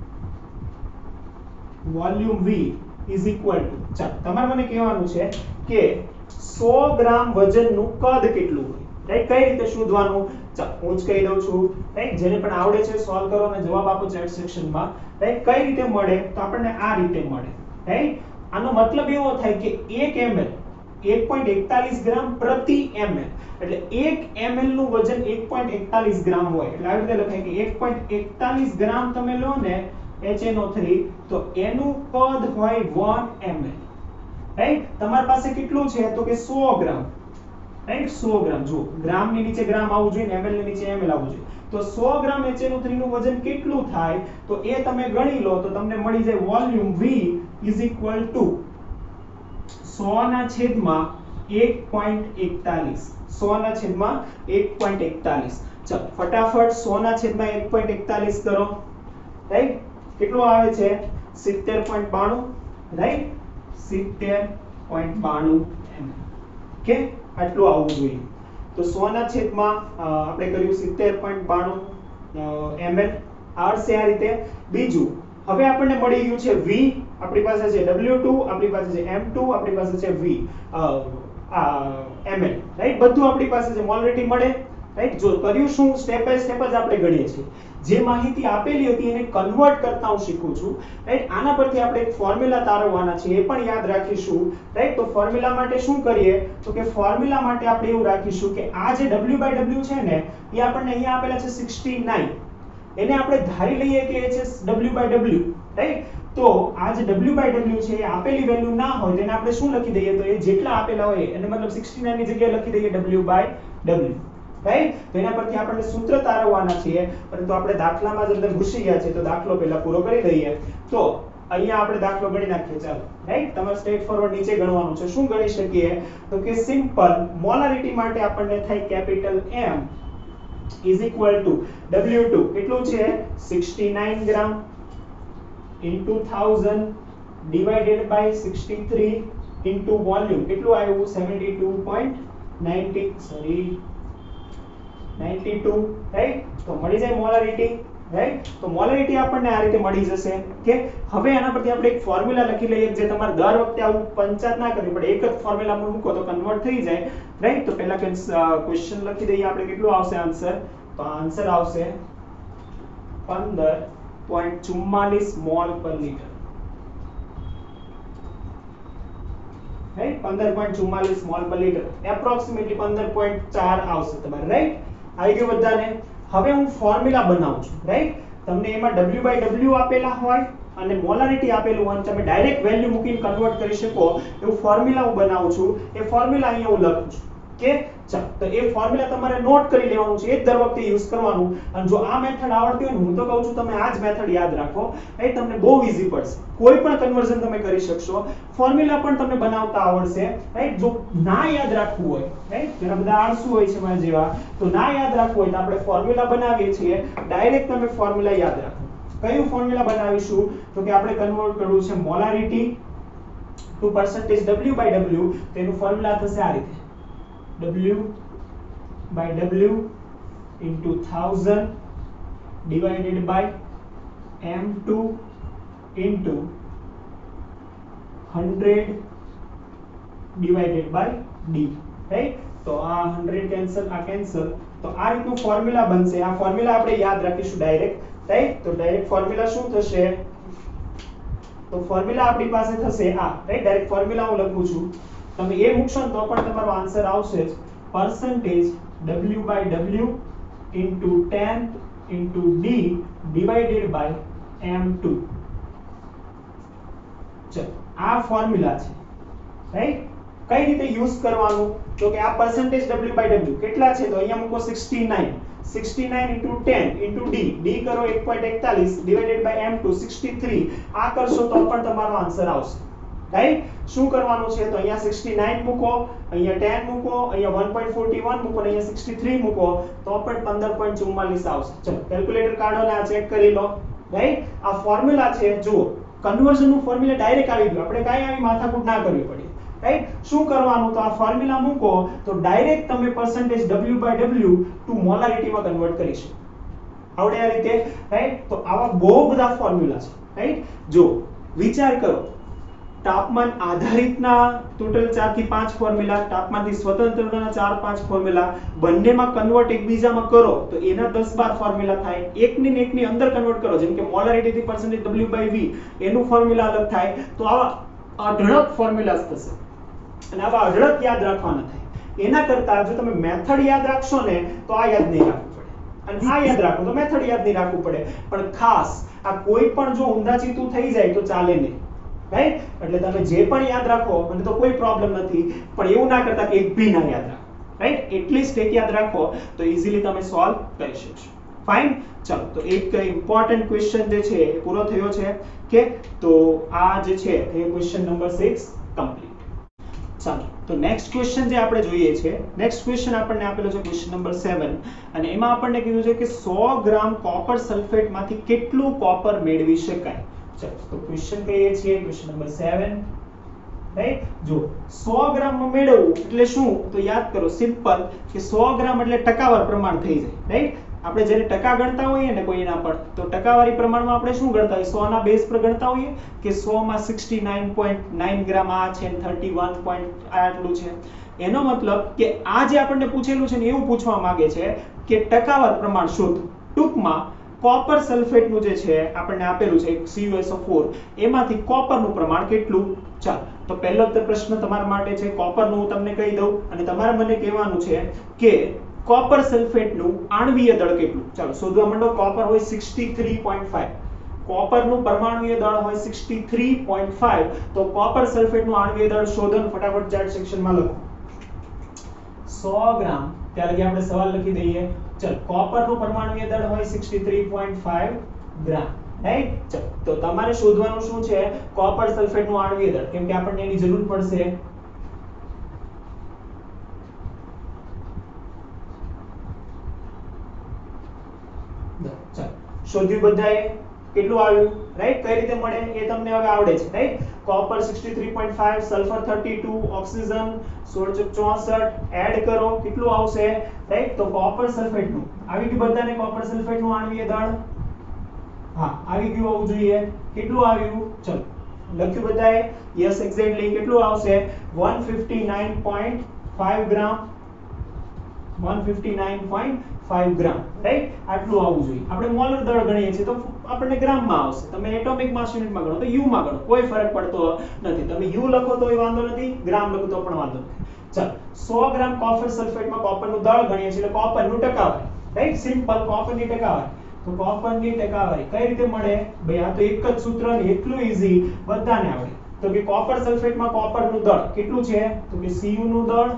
volume v is equal to ચાલો તમારે મને કહેવાનું છે કે સો ગ્રામ વજનનું કદ કેટલું હોય રાઈટ કઈ રીતે શોધવાનું ચાલો હું જ કહી દઉં છું રાઈટ જેને પણ આવડે છે સોલ્વ કરો અને જવાબ આપો ચેટ સેક્શનમાં રાઈટ કઈ રીતે મળે તો આપણને આ રીતે મળે રાઈટ આનો મતલબ એવો થાય કે એક ml એક પોઈન્ટ એકતાલીસ ગ્રામ પ્રતિ ml એટલે એક ml નું વજન એક પોઈન્ટ એકતાલીસ ગ્રામ હોય એટલે આવી રીતે લખાય કે એક પોઈન્ટ એકતાલીસ ગ્રામ તમે લો ને એચ એન ઓ થ્રી તો એનું કદ હોય one ml રાઈટ તમારી પાસે કેટલું છે તો કે સો ગ્રામ રાઈટ સો ગ્રામ જો ગ્રામ ની નીચે ગ્રામ આવવું જોઈએ ને ml ની નીચે ml આવવું જોઈએ તો સો ગ્રામ એચ એન ઓ થ્રી નું વજન કેટલું થાય તો એ તમે ગણી લો તો તમને મળી જાય volume v is equal to સો ના છેદમાં એક પોઈન્ટ એકતાલીસ સો ના છેદમાં એક પોઈન્ટ એકતાલીસ ચાલો ફટાફટ સો ના છેદમાં એક પોઈન્ટ એકતાલીસ કરો રાઈટ કેટલું આવે છે સિત્તેર પોઈન્ટ બાણું રાઈટ સિત્તેર પોઈન્ટ બાણું ઓકે આટલું આવવું જોઈએ તો સો ના છેદમાં આપણે કર્યું સિત્તેર પોઈન્ટ બાણું ml આવશે આ રીતે બીજું હવે આપણને મળી ગયું છે v આપણી પાસે છે ડબલ્યુ ટુ આપણી પાસે છે એમ ટુ આપણી પાસે છે v ml રાઈટ બધું આપણી પાસે છે મોલારિટી મળે રાઈટ જો કર્યું શું સ્ટેપ બાય સ્ટેપ જ આપણે ગણીએ છીએ જે માહિતી આપેલી હતી એને કન્વર્ટ કરતા હું શીખું છું રાઈટ આના પરથી આપણે એક ફોર્મ્યુલા તારવવાના છે એ પણ યાદ રાખીશું રાઈટ તો ફોર્મ્યુલા માટે શું કરીએ તો કે ફોર્મ્યુલા માટે આપણે એવું રાખીશું કે આ જે w બાય w છે ને એ આપણને અહીંયા આપેલા છે સિક્સટી નાઇન એને આપણે ધારી લઈએ કે એ છે w બાય w રાઈટ તો આ જે w બાય w છે એ આપેલી વેલ્યુ ના હોય તેને આપણે શું લખી દઈએ તો એ જેટલા આપેલા હોય એને મતલબ સિક્સટી નાઇન ની જગ્યાએ લખી દઈએ w બાય w રાઈટ તો એના પરથી આપણને સૂત્ર તારવવાના છે પરંતુ આપણે દાખલામાં જ અંદર ઘૂસી ગયા છે તો દાખલો પહેલા પૂરો કરી દઈએ તો અહીંયા આપણે દાખલો ગણી નાખીએ ચાલો રાઈટ તમારે સ્ટ્રેટ ફોરવર્ડ નીચે ગણવાનું છે શું ગણી શકીએ તો કે સિમ્પલ મોલારિટી માટે આપણને થાય capital M is equal to W two કેટલું છે સિક્સટી નાઇન ગ્રામ into one thousand divided by sixty three into volume કેટલું આવ્યું seventy two point ninety sorry ninety two right તો મળી જાય મોલારિટી રાઈટ તો મોલારિટી આપણને આ રીતે મળી જશે કે હવે આના પરથી આપણે એક ફોર્મ્યુલા લખી લઈએ જે તમારે દર વખતે આવું પંચાત ના કરવી પડે એક જ ફોર્મ્યુલામાં મૂકો તો કન્વર્ટ થઈ જાય રાઈટ તો પહેલા ક્વેશ્ચન લખી દઈએ આપણે કેટલું આવશે આન્સર તો આન્સર આવશે પંદર પોઈન્ટ ચુમ્માલીસ મોલ પર લિટર રાઈટ પંદર પોઈન્ટ ચુમ્માલીસ મોલ પર લિટર એપ્રોક્સિમેટલી પંદર પોઈન્ટ ચાર આવશે તમારે રાઈટ આવી ગયું બધાને? હવે હું ફોર્મ્યુલા બનાવું છું, રાઈટ? તમને એમાં W by W આપેલા હોય અને મોલારિટી આપેલું હોય, તમે ડાયરેક્ટ વેલ્યુ મૂકીને કન્વર્ટ કરી શકો એવું ફોર્મ્યુલા હું બનાવું છું. એ ફોર્મ્યુલા અહીંયા હું લખું છું. કે ચાલો તો એ ફોર્મ્યુલા તમારે નોટ કરી લેવાનું છે, એ જ દર વખતે યુઝ કરવાનું. અને જો આ મેથડ આવડતી હોય ને, હું તો કહું છું તમે આ જ મેથડ યાદ રાખો, રાઈટ? તમને બહુ ઈઝી પડશે. કોઈ પણ કન્વર્ઝન તમે કરી શકશો. ફોર્મ્યુલા પણ તમને બનાવતા આવડશે, રાઈટ? જો ના યાદ રાખવું હોય, રાઈટ? ઘણા બધા આળસુ હોય છે મારા જેવા, તો ના યાદ રાખવું હોય તો આપણે ફોર્મ્યુલા બનાવીએ છીએ, ડાયરેક્ટ તમે ફોર્મ્યુલા યાદ રાખો. કયું ફોર્મ્યુલા બનાવીશું? તો કે આપણે કન્વર્ટ કરવું છે molarity to percentage W by W. તેનું ફોર્મ્યુલા થશે આ રીતે: W by W into one thousand divided by M two into one hundred divided by D, right? તો આ one hundred કેન્સલ, આ કેન્સલ, તો આ રીતનું ફોર્મ્યુલા બનશે. આ ફોર્મ્યુલા આપણે યાદ રાખીશું ડાયરેક્ટ, રાઈટ? તો ડાયરેક્ટ ફોર્મ્યુલા શું થશે? તો ફોર્મ્યુલા આપણી પાસે થશે આ, રાઈટ? ડાયરેક્ટ ફોર્મ્યુલા હું લખું છું. તમે એ મૂકશો ને તો પણ તમારો આન્સર આવશે જ. percentage W by W into ten into D divided by M two. ચલો આ ફોર્મ્યુલા છે, રાઈટ? કઈ રીતે યુઝ કરવાનું? તો કે આ percentage W by W કેટલા છે? તો અહીંયા મૂકો sixty-nine. sixty-nine into ten into D. D કરો one point one four divided by M two sixty-three. આ કરશો તો પણ તમારો આન્સર આવશે, રાઈટ? શું કરવાનું છે? તો અહીંયા sixty-nine મૂકો, અહીંયા ten મૂકો, અહીંયા one point four one મૂકો, અહીંયા sixty-three મૂકો, તો પણ fifteen point four four આવશે. ચલો કેલ્ક્યુલેટર કાઢો ને આ ચેક કરી લો, રાઈટ? આ ફોર્મ્યુલા છે. જુઓ, કન્વર્ઝન નું ફોર્મ્યુલા ડાયરેક્ટ આવી ગયું, આપણે કાંઈ આવી માથાકૂટ ના કરવી પડે, રાઈટ? શું કરવાનું? તો આ ફોર્મ્યુલા મૂકો તો ડાયરેક્ટ તમે percentage W by W to મોલારિટીમાં કન્વર્ટ કરી શકો. આવડે આ રીતે, રાઈટ? તો આવા બહુ બધા ફોર્મ્યુલા છે, રાઈટ? જો વિચાર કરો, તાપમાન આધારિતના ટોટલ ચાર થી પાંચ ફોર્મ્યુલા, તાપમાનથી સ્વતંત્રના ચાર પાંચ ફોર્મ્યુલા, બંનેમાં કન્વર્ટ એકબીજામાં કરો તો એના દસ બાર ફોર્મ્યુલા થાય. એકની ને એકની અંદર કન્વર્ટ કરો, જેમ કે મોલારિટી થી percentage W by V, એનું ફોર્મ્યુલા અલગ થાય. તો આવા અઢળક ફોર્મ્યુલાસ થશે અને આવા અઢળક યાદ રાખવાના થાય. એના કરતા જો તમે મેથડ યાદ રાખશો ને તો આ યાદ નહીં રાખવું પડે, અને આ યાદ રાખો તો મેથડ યાદ નહીં રાખવું પડે. પણ ખાસ આ કોઈ પણ જો ઊંધા ચીતું થઈ જાય તો ચાલે નહીં, રાઈટ? એટલે તમે જે પણ યાદ રાખો મને તો કોઈ પ્રોબ્લેમ નથી, પણ એવું ના કરતા કે એક ભી ના યાદ રાખો, રાઈટ? એટલીસ્ટ એક યાદ રાખો તો ઈઝીલી તમે સોલ્વ કરી શકશો. ફાઇન. ચલો તો એક ઇમ્પોર્ટન્ટ ક્વેશ્ચન જે છે એ પૂરો થયો છે, કે તો આ જે છે એ ક્વેશ્ચન નંબર સિક્સ કમ્પ્લીટ. ચાલો તો નેક્સ્ટ ક્વેશ્ચન જે આપણે જોઈએ છે, નેક્સ્ટ ક્વેશ્ચન આપણને આપેલો છે ક્વેશ્ચન નંબર સેવન, અને એમાં આપણને કીધું છે કે સો ગ્રામ કોપર સલ્ફેટમાંથી કેટલું કોપર મેળવી શકાય. ચલો તો ક્વેશ્ચન કહીએ છીએ ક્વેશ્ચન નંબર સેવન, રાઈટ? જો સો ગ્રામમાં મેળવવું એટલે શું? તો યાદ કરો, સિમ્પલ, કે સો ગ્રામ એટલે ટકાવાર પ્રમાણ થઈ જાય, રાઈટ? આપણે જ્યારે ટકા ગણતા હોઈએ ને કોઈ એના પર, તો ટકાવારી પ્રમાણમાં આપણે શું ગણતા હોઈએ? સો ના બેઝ પર ગણતા હોઈએ કે સો માં sixty-nine point nine ગ્રામ આ છે, thirty-one point આટલું છે. એનો મતલબ કે આ જે આપણને પૂછેલું છે ને એવું પૂછવા માંગે છે કે ટકાવાર પ્રમાણ શોધો. ટૂંકમાં કોપર સલ્ફેટનું જે છે આપણને આપેલું છે C u S O four, એમાંથી કોપરનું પ્રમાણ કેટલું? ચાલો તો પહેલો પ્રશ્ન તમારા માટે છે કોપરનું, હું તમને કહી દઉં અને તમારે મને કહેવાનું છે કે કોપર સલ્ફેટનું આણ્વીય દળ કેટલું. ચાલો શોધવા માંડો. કોપર હોય sixty-three point five, કોપરનું પરમાણુય દળ હોય sixty-three point five, તો કોપર સલ્ફેટનું આણ્વીય દળ શોધો, ફટાફટ ચાર્ટ સેક્શનમાં લખો. સો ગ્રામ, ત્યારે કે આપણે સવાલ લખી દઈએ. ચલ કોપરનું પરમાણુય દળ હોય sixty-three point five ગ્રામ, રાઈટ? ચલ તો તમારે શોધવાનું શું છે? કોપર સલ્ફેટનું આણ્વીય દળ, કેમ કે આપણને એની જરૂર પડશે. શોધ્યું બધાએ? કેટલું આવ્યું, રાઈટ? કઈ રીતે મળે એ તમને હવે આવડે છે, right? Copper sixty-three point five, sulphur thirty-two, oxygen સોળ ચોસઠ, એડ કરો કેટલું આવશે, રાઈટ? તો કોપર સલ્ફેટનું આવી ગયું બધાને. કોપર સલ્ફેટનું આણ્વીય દળ હા આવી ગયું હોવું જોઈએ. કેટલું આવ્યું? ચલો લખ્યું બધાએ? Yes exactly. કેટલું આવશે? one fifty-nine point five ગ્રામ, one fifty-nine point five ગ્રામ, રાઈટ? આટલું આવવું જોઈએ. આપણે મોલર દળ ગણીએ છીએ તો આપણને ગ્રામમાં આવશે. તમે એટોમિક માસ યુનિટમાં ગણો તો યુ માં ગણો, કોઈ ફરક પડતો નથી. તમે યુ લખો તોય વાંધો નથી, ગ્રામ લખો તો પણ વાંધો નથી. ચાલો સો ગ્રામ કોપર સલ્ફેટમાં કોપરનું દળ ગણીએ છીએ એટલે કોપરનું ટકાવારી, રાઈટ? સિમ્પલ કોપરની ટકાવારી. તો કોપરની ટકાવારી કઈ રીતે મળે? ભાઈ આ તો એક જ સૂત્ર ને એટલું ઈઝી, બધાને આવડે. તો કે કોપર સલ્ફેટમાં કોપરનું દળ કેટલું છે? તો કે Cu નું દળ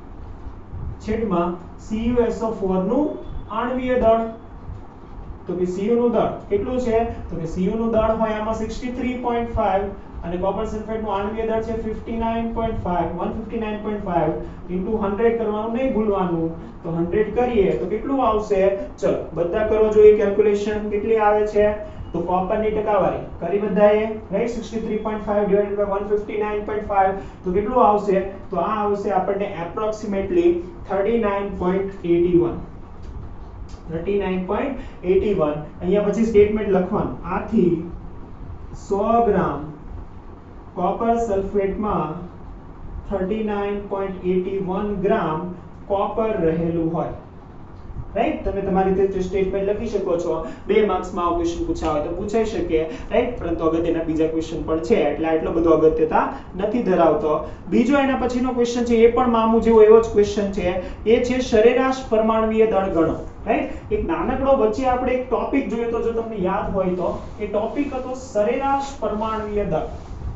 છેદમાં C u S O four નું આણ્વીય દળ. તો કે Cu નું દળ કેટલું છે? તો કે Cu નું દળ હોય આમાં sixty-three point five અને કોપર સલ્ફેટનું આણ્વીય દળ છે fifty-nine point five, one fifty-nine point five into one hundred કરવાનું નહીં ભૂલવાનું. તો one hundred કરીએ તો કેટલું આવશે? ચલો બધા કરો જોઈએ કેલ્ક્યુલેશન કેટલી આવે છે. તો કોપરની ટકાવારી કરી બધાએ, right? sixty-three point five divided by one fifty-nine point five તો કેટલું આવશે? તો આ આવશે આપણને approximately thirty-nine point eight one. thirty-nine point eight one. અહીંયા પછી સ્ટેટમેન્ટ લખવાનું. આથી સો ગ્રામ કોપર સલ્ફેટમાં thirty-nine point eight one ગ્રામ કોપર રહેલું હોય, રાઈટ? તમે તમારી રીતે સ્ટેટમેન્ટ લખી શકો છો. બે માર્ક્સમાં આ ક્વેશ્ચન પૂછાય હોય તો પૂછાઈ શકે, રાઈટ? પરંતુ અગત્યના બીજા ક્વેશ્ચન પણ છે એટલે આટલો બધો અગત્યતા નથી ધરાવતો. બીજો એના પછીનો ક્વેશ્ચન છે એ પણ મામૂ જેવો એવો જ ક્વેશ્ચન છે. એ છે સરેરાશ પરમાણ્વીય દળ ગણો, રાઈટ? એક નાનકડો વચ્ચે આપણે એક ટોપિક જોયો તો, જો તમને યાદ હોય તો એ ટોપિક હતો સરેરાશ પરમાણ્વીય દળ.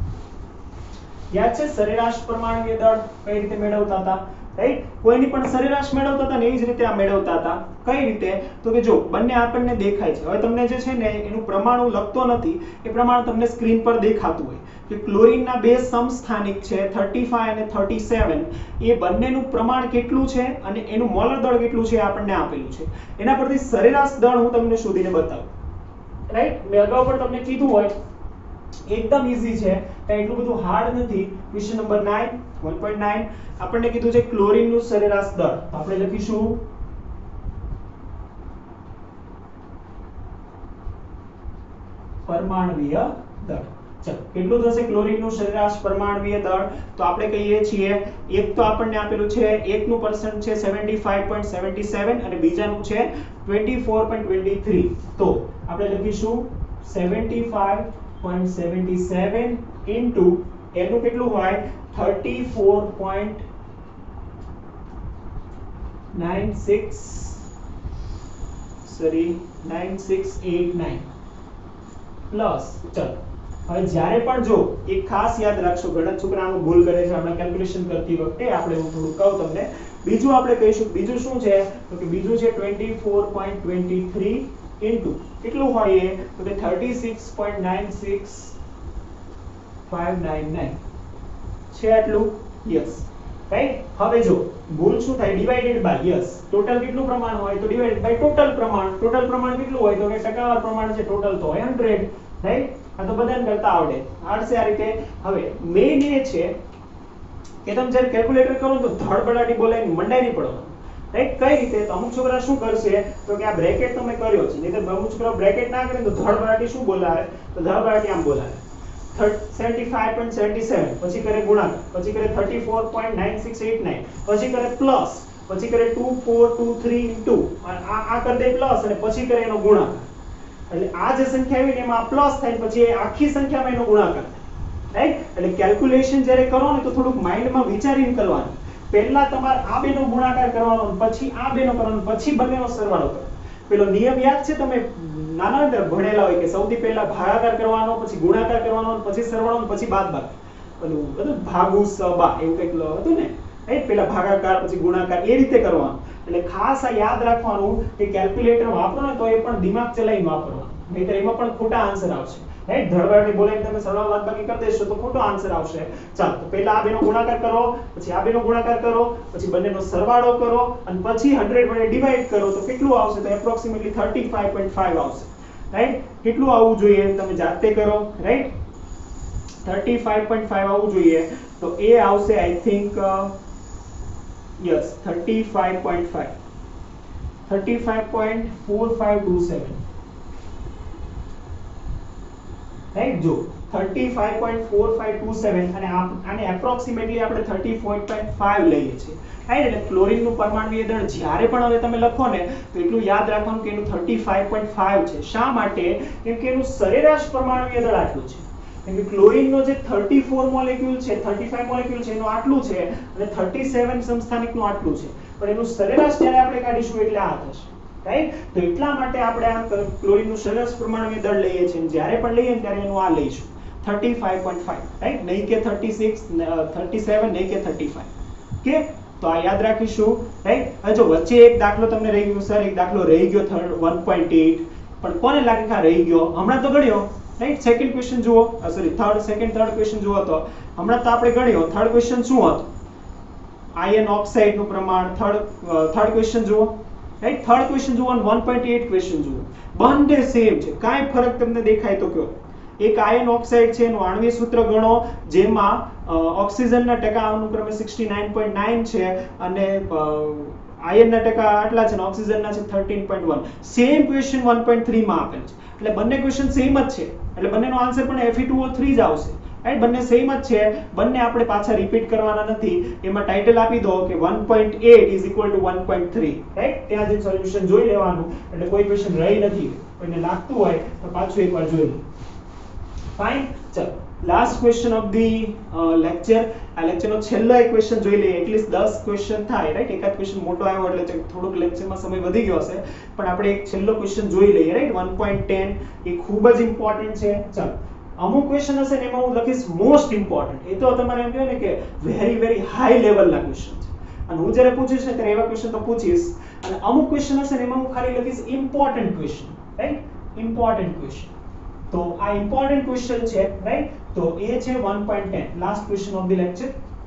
યાદ છે સરેરાશ પરમાણ્વીય દળ કઈ રીતે મેળવતા હતા, રાઈટ? કોઈની પણ સરેરાશ મેળવતા હતા ને એ જ રીતે આ મેળવતા હતા. કઈ રીતે? તો કે જો બંને આપણને દેખાય છે. હવે તમને જે છે ને એનું પ્રમાણ હું લખતો નથી, એ પ્રમાણ તમને સ્ક્રીન પર દેખાતું હોય કે ક્લોરીનના બે સમસ્થાનિક છે thirty-five અને thirty-seven. એ બંનેનું પ્રમાણ કેટલું છે અને એનું મોલર દળ કેટલું છે આપણને આપેલું છે. એના પરથી સરેરાશ દળ હું તમને શોધીને બતાવું, રાઈટ? મેં અગાઉ પણ તમને કીધું હોય એકદમ ઈઝી છે, કઈ એટલું બધું હાર્ડ નથી. Question number nine one point nine આપણને કીધું છે ક્લોરીનનું સરેરાશ દળ. આપણે લખીશું પરમાણ્વીય દળ. ચલો કેટલું થશે ક્લોરીનનું સરેરાશ પરમાણ્વીય દળ? તો આપણે કહીએ છીએ એક તો આપણને આપેલું છે, એકનું પરસન્ટ છે seventy-five point seven seven અને બીજાનું છે twenty-four point two three. તો આપણે લખીશું seventy-five point seven seven into એનું કેટલું હોય thirty-four point nine six sorry nine six eight nine plus. ચલો હવે જ્યારે પણ જો એક ખાસ યાદ રાખશો, ઘણા છોકરાઓ ભૂલ કરે છે આપણે કેલ્ક્યુલેશન કરતી વખતે, આપણે હું થોડું કહું તમને. બીજું આપણે કહીશું, બીજું શું છે? તો કે બીજું છે twenty-four point two three into કેટલું હોય એ? તો કે thirty-six point nine six five nine nine છે આટલું. Yes, right? હવે જો ભૂલ શું થાય? Divided by. યસ, ટોટલ કેટલું પ્રમાણ હોય? તો ડિવાઇડેડ બાય ટોટલ પ્રમાણ. ટોટલ પ્રમાણ કેટલું હોય? તો કે ટકાવાર પ્રમાણ છે ટોટલ તો હોય one hundred, રાઈટ? આ તો બધાને કરતા આવડે આવડશે આ રીતે. હવે મેઇન એ છે કે તમે જ્યારે કેલ્ક્યુલેટર કરો તો ધડબડાટી બોલાવીને મંડાઈ નહીં પડવાનું, રાઈટ? કઈ રીતે? તો અમુક છોકરા શું કરશે તો કે આ બ્રેકેટ તમે કર્યો છે, નહીં તો અમુક છોકરા બ્રેકેટ ના કરે તો ધડબડાટી શું બોલાવે? તો ધડબડાટી આમ બોલાવે seventy-five point seven seven, પછી કરે ગુણાકાર, પછી કરે thirty-four point nine six eight nine, પછી કરે પ્લસ, પછી કરે two four two three into આ આ કરી દે પ્લસ અને પછી કરે એનો ગુણાકાર. એટલે આ જે સંખ્યા આવી ને એમાં પ્લસ થાય પછી એ આખી સંખ્યામાં એનો ગુણાકાર થાય, રાઈટ? એટલે કેલ્ક્યુલેશન જ્યારે કરો ને તો થોડુંક માઇન્ડમાં વિચારીને કરવાનું. પહેલા તમારે આ બેનો ગુણાકાર કરવાનો, પછી આ બેનો કરવાનો, પછી બંનેનો સરવાળો કરો. પેલો નિયમ યાદ છે તમે નાના અંદર ભણેલા હોય કે સૌથી પહેલા ભાગાકાર કરવાનો, પછી ગુણાકાર કરવાનો, પછી સરવાળો, પછી બાદબાકી. પેલું બધું ભાગુ સબા એવું કંઈક હતું ને, રાઈટ? પહેલા ભાગાકાર પછી ગુણાકાર એ રીતે કરવાનું. એટલે ખાસ આ યાદ રાખવાનું કે કેલ્ક્યુલેટર વાપરો ને તો એ પણ દિમાગ ચલાવીને વાપરવાનું, નહીતર એમાં પણ ખોટા આન્સર આવશે, રાઈટ? ધડબડાટી બોલાવીને તમે સરવાળો બાદબાકી કરી દેશો તો ખોટો આન્સર આવશે. ચાલો તો પહેલા આ બેનો ગુણાકાર કરો, પછી આ બેનો ગુણાકાર કરો, પછી બંનેનો સરવાળો કરો અને પછી one hundred વડે ડિવાઈડ કરો તો કેટલું આવશે? તો એપ્રોક્સિમેટલી thirty-five point five આવશે, રાઈટ? કેટલું આવવું જોઈએ તમે જાતે કરો, રાઈટ? thirty-five point five આવવું જોઈએ. તો એ આવશે I think yes thirty-five point five thirty-five point four five two seven, right? જો thirty-five point four five two seven અને આને એપ્રોક્સિમેટલી આપણે thirty-four point five લઈએ છીએ, રાઈટ? એટલે ક્લોરીનનું પરમાણ્વીય દળ જ્યારે પણ હવે તમે લખો ને તો એટલું યાદ રાખવાનું કે એનું thirty-five point five છે. શા માટે? કેમ કે એનું સરેરાશ પરમાણ્વીય દળ આટલું છે. કેમ કે ક્લોરીનનો જે થર્ટી ફોર મોલેક્યુલ છે, થર્ટી ફાઈવ મોલેક્યુલ છે એનું આટલું છે અને થર્ટી સેવન સમસ્થાનિકનું આટલું છે, પણ એનું સરેરાશ જ્યારે આપણે કાઢીશું એટલે આ થશે, રાઈટ? તો એટલા માટે આપણે આ ક્લોરીનનું સરેરાશ પરમાણુ દળ લઈએ છીએ, જ્યારે પણ લઈએ ત્યારે એનું આ લઈશું thirty five point five, right? નહીં કે થર્ટી સિક્સ, થર્ટી સેવન, નહીં કે થર્ટી ફાઈવ, કે તો આ યાદ રાખીશું, રાઈટ? હવે જો વચ્ચે એક દાખલો તમને રહી ગયો, સર એક દાખલો રહી ગયો વન પોઈન્ટ એટ, પણ કોને લાગે કે આ રહી ગયો? હમણાં તો ગણ્યો, રાઈટ? સેકન્ડ ક્વેશ્ચન જુઓ, sorry third second third question જુઓ, તો હમણાં તો આપણે ગણ્યો. થર્ડ ક્વેશ્ચન શું હતો? આયર્ન ઓક્સાઇડ નું પ્રમાણ. થર્ડ થર્ડ ક્વેશ્ચન જુઓ, રાઈટ? થર્ડ ક્વેશ્ચન જુઓ અને વન પોઈન્ટ એટ ક્વેશ્ચન જુઓ, બંને સેમ છે. કાંઈ ફરક તમને દેખાય તો કયો? એક આયર્ન ઓક્સાઇડ છે એનું આણ્વિક સૂત્ર ગણો, જેમાં ઓક્સિજનના ટકા અનુક્રમે સિક્સટી નાઇન પોઈન્ટ નાઇન છે અને આયર્નના ટકા આટલા છે અને ઓક્સિજનના છે thirteen point one. Same question one point three માં આપેલ છે, એટલે બંને ક્વેશ્ચન સેમ જ છે, એટલે બંનેનો આન્સર પણ F E two O three જ આવશે, રાઈટ? બંને સેમ જ છે, બંને આપણે પાછા રિપીટ કરવાના નથી. એમાં ટાઇટલ આપી દો કે one point eight is equal to one point three, right? ત્યાં જઈને સોલ્યુશન જોઈ લેવાનું, એટલે કોઈ ક્વેશ્ચન રહી નથી. કોઈને લાગતું હોય તો પાછું એકવાર જોઈ લો. ફાઇન, ચલો last question of the lecture. આ લેક્ચરનો છેલ્લો એક ક્વેશ્ચન જોઈ લઈએ. એટલીસ્ટ દસ ક્વેશ્ચન થાય, રાઈટ? એકાદ ક્વેશ્ચન મોટો આવ્યો એટલે થોડુંક લેક્ચરમાં સમય વધી ગયો હશે, પણ આપણે એક છેલ્લો ક્વેશ્ચન જોઈ લઈએ, રાઈટ? વન પોઈન્ટ ટેન એ ખૂબ જ ઇમ્પોર્ટન્ટ છે. ચલો અમુક ક્વેશ્ચન હશે ને એમાં હું લખીશ મોસ્ટ ઇમ્પોર્ટન્ટ, એ તો તમારે એમ કહેવાય ને કે વેરી વેરી હાઈ લેવલના ક્વેશ્ચન છે, અને હું જ્યારે પૂછીશ ને ત્યારે એવા ક્વેશ્ચન તો પૂછીશ, અને અમુક ક્વેશ્ચન હશે ને એમાં હું ખાલી લખીશ important question, right? Important question. તો આ ઇમ્પોર્ટન્ટ ક્વેશ્ચન છે, રાઈટ? તો એ છે one point ten, last question of the lecture.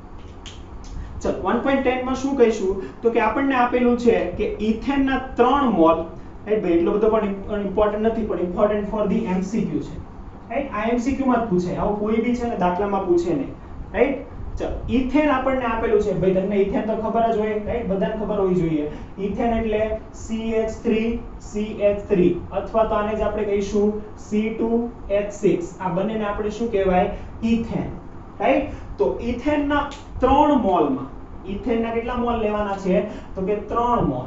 ચલો વન પોઈન્ટ ટેન માં શું કહીશું તો કે આપણને આપેલું છે કે ઇથેનના ત્રણ મોલ, રાઈટ? ભાઈ એટલો બધો પણ ઇમ્પોર્ટન્ટ નથી, પણ ઇમ્પોર્ટન્ટ ફોર ધી એમસીક્યુ છે, રાઈટ? આ એમસીક્યુ માં જ પૂછે, આવું કોઈ બી છે ને દાખલામાં પૂછે નહીં, રાઈટ? ચલો ઇથેન આપણને આપેલું છે, ભાઈ તમને ઇથેન તો ખબર જ હોય, રાઈટ? બધાને ખબર હોવી જોઈએ. ઇથેન એટલે C H three C H three, અથવા તો આને જ આપણે કહીશું સી ટુ એચ સિક્સ. આ બંનેને આપણે શું કહેવાય? Ethane, right? તો ઇથેનના ત્રણ મોલમાં, ઇથેનના કેટલા મોલ લેવાના છે તો કે ત્રણ મોલ.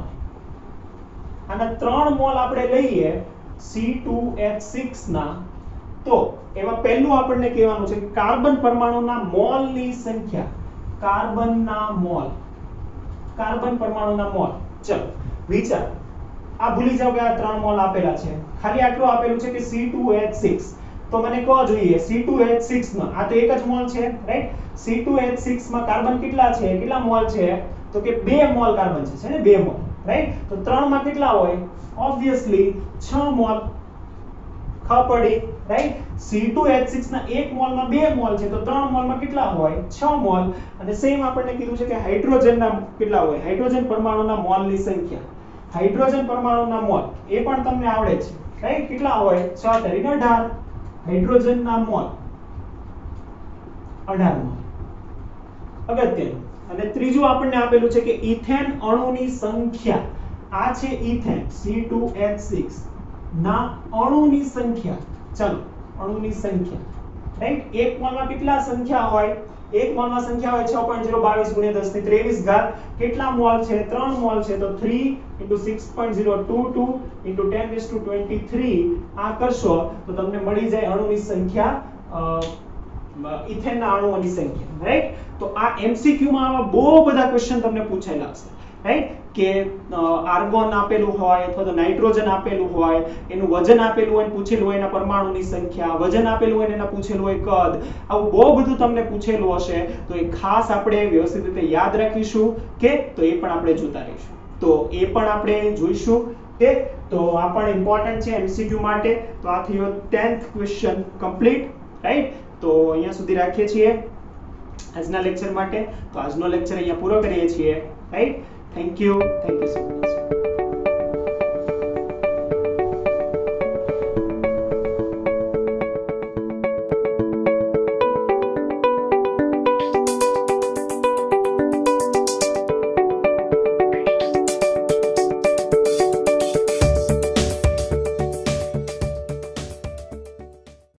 આના ત્રણ મોલ આપણે લઈએ સી ટુ એચ સિક્સ ના, તો એમાં પહેલું આપણને કહેવાનું છે કે કાર્બન પરમાણુના મોલની સંખ્યા, કાર્બનના મોલ, કાર્બન પરમાણુના મોલ. ચલો વિચાર, આ ભૂલી જાવ કે આ ત્રણ મોલ આપેલા છે, ખાલી આટલું આપેલું છે કે સી ટુ એચ સિક્સ. તો મને કહો જોઈએ સી ટુ એચ સિક્સ માં આ તો એક જ મોલ છે, right? C two H six માં કાર્બન કેટલા છે, કેટલા મોલ છે તો કે બે મોલ કાર્બન છે, છે ને? બે મોલ, રાઈટ? તો ત્રણ માં કેટલા હોય? ઓબ્વિયસલી છ મોલ. ખ પડી, right? C two H six ના એક મોલમાં બે મોલ છે, તો ત્રણ મોલમાં કેટલા હોય? છ મોલ. અને સેમ આપણને કીધું છે કે હાઇડ્રોજનના કેટલા હોય? હાઇડ્રોજન પરમાણુના મોલની સંખ્યા, હાઇડ્રોજન પરમાણુના મોલ એ પણ તમને આવડે છે, રાઈટ? કેટલા હોય? છ તરીને અઢાર. હાઇડ્રોજનના મોલ અઢાર મોલ. અગત્યનું. અને ત્રીજું આપણને આપેલું છે કે ઇથેન અણુની સંખ્યા. આ છે ethane C two H six ના અણુની સંખ્યા. ચલો અણુની સંખ્યા, રાઈટ? એક મોલમાં કેટલા સંખ્યા હોય? એક મોલમાં સંખ્યા હોય છ પોઈન્ટ ઝીરો બાવીસ ગુણ્યા દસ ની ત્રેવીસ ઘાત. કેટલા મોલ છે? ત્રણ મોલ છે, તો ત્રણ into six point zero two two into ten raised to twenty-three. આ કરશો તો તમને મળી જાય અણુની સંખ્યા, ઇથેનના અણુઓની સંખ્યા, રાઈટ? તો આ એમસીક્યુ માં આવા બહુ બધા ક્વેશ્ચન તમને પૂછાયેલા હશે, રાઈટ? કે આર્ગોન આપેલું હોય અથવા તો નાઇટ્રોજન આપેલું હોય, એનું વજન આપેલું હોય, પૂછેલું હોય એના પરમાણુની સંખ્યા, વજન આપેલું હોય એના પૂછેલું હોય કદ, આવું બહુ બધું તમને પૂછેલું હશે. તો એ ખાસ આપણે વ્યવસ્થિત રીતે યાદ રાખીશું, કે તો એ પણ આપણે જોતા રહીશું. તો એ પણ આપણે જોઈશું, કે તો આ પણ ઇમ્પોર્ટન્ટ છે એમસીક્યુ માટે. તો આ થયો ટેન્થ ક્વેશ્ચન કમ્પ્લીટ, રાઈટ? તો અહીંયા સુધી રાખીએ છીએ આજના લેક્ચર માટે. તો આજનો લેક્ચર અહીંયા પૂરો કરીએ છીએ, right? Thank you. Thank you so much.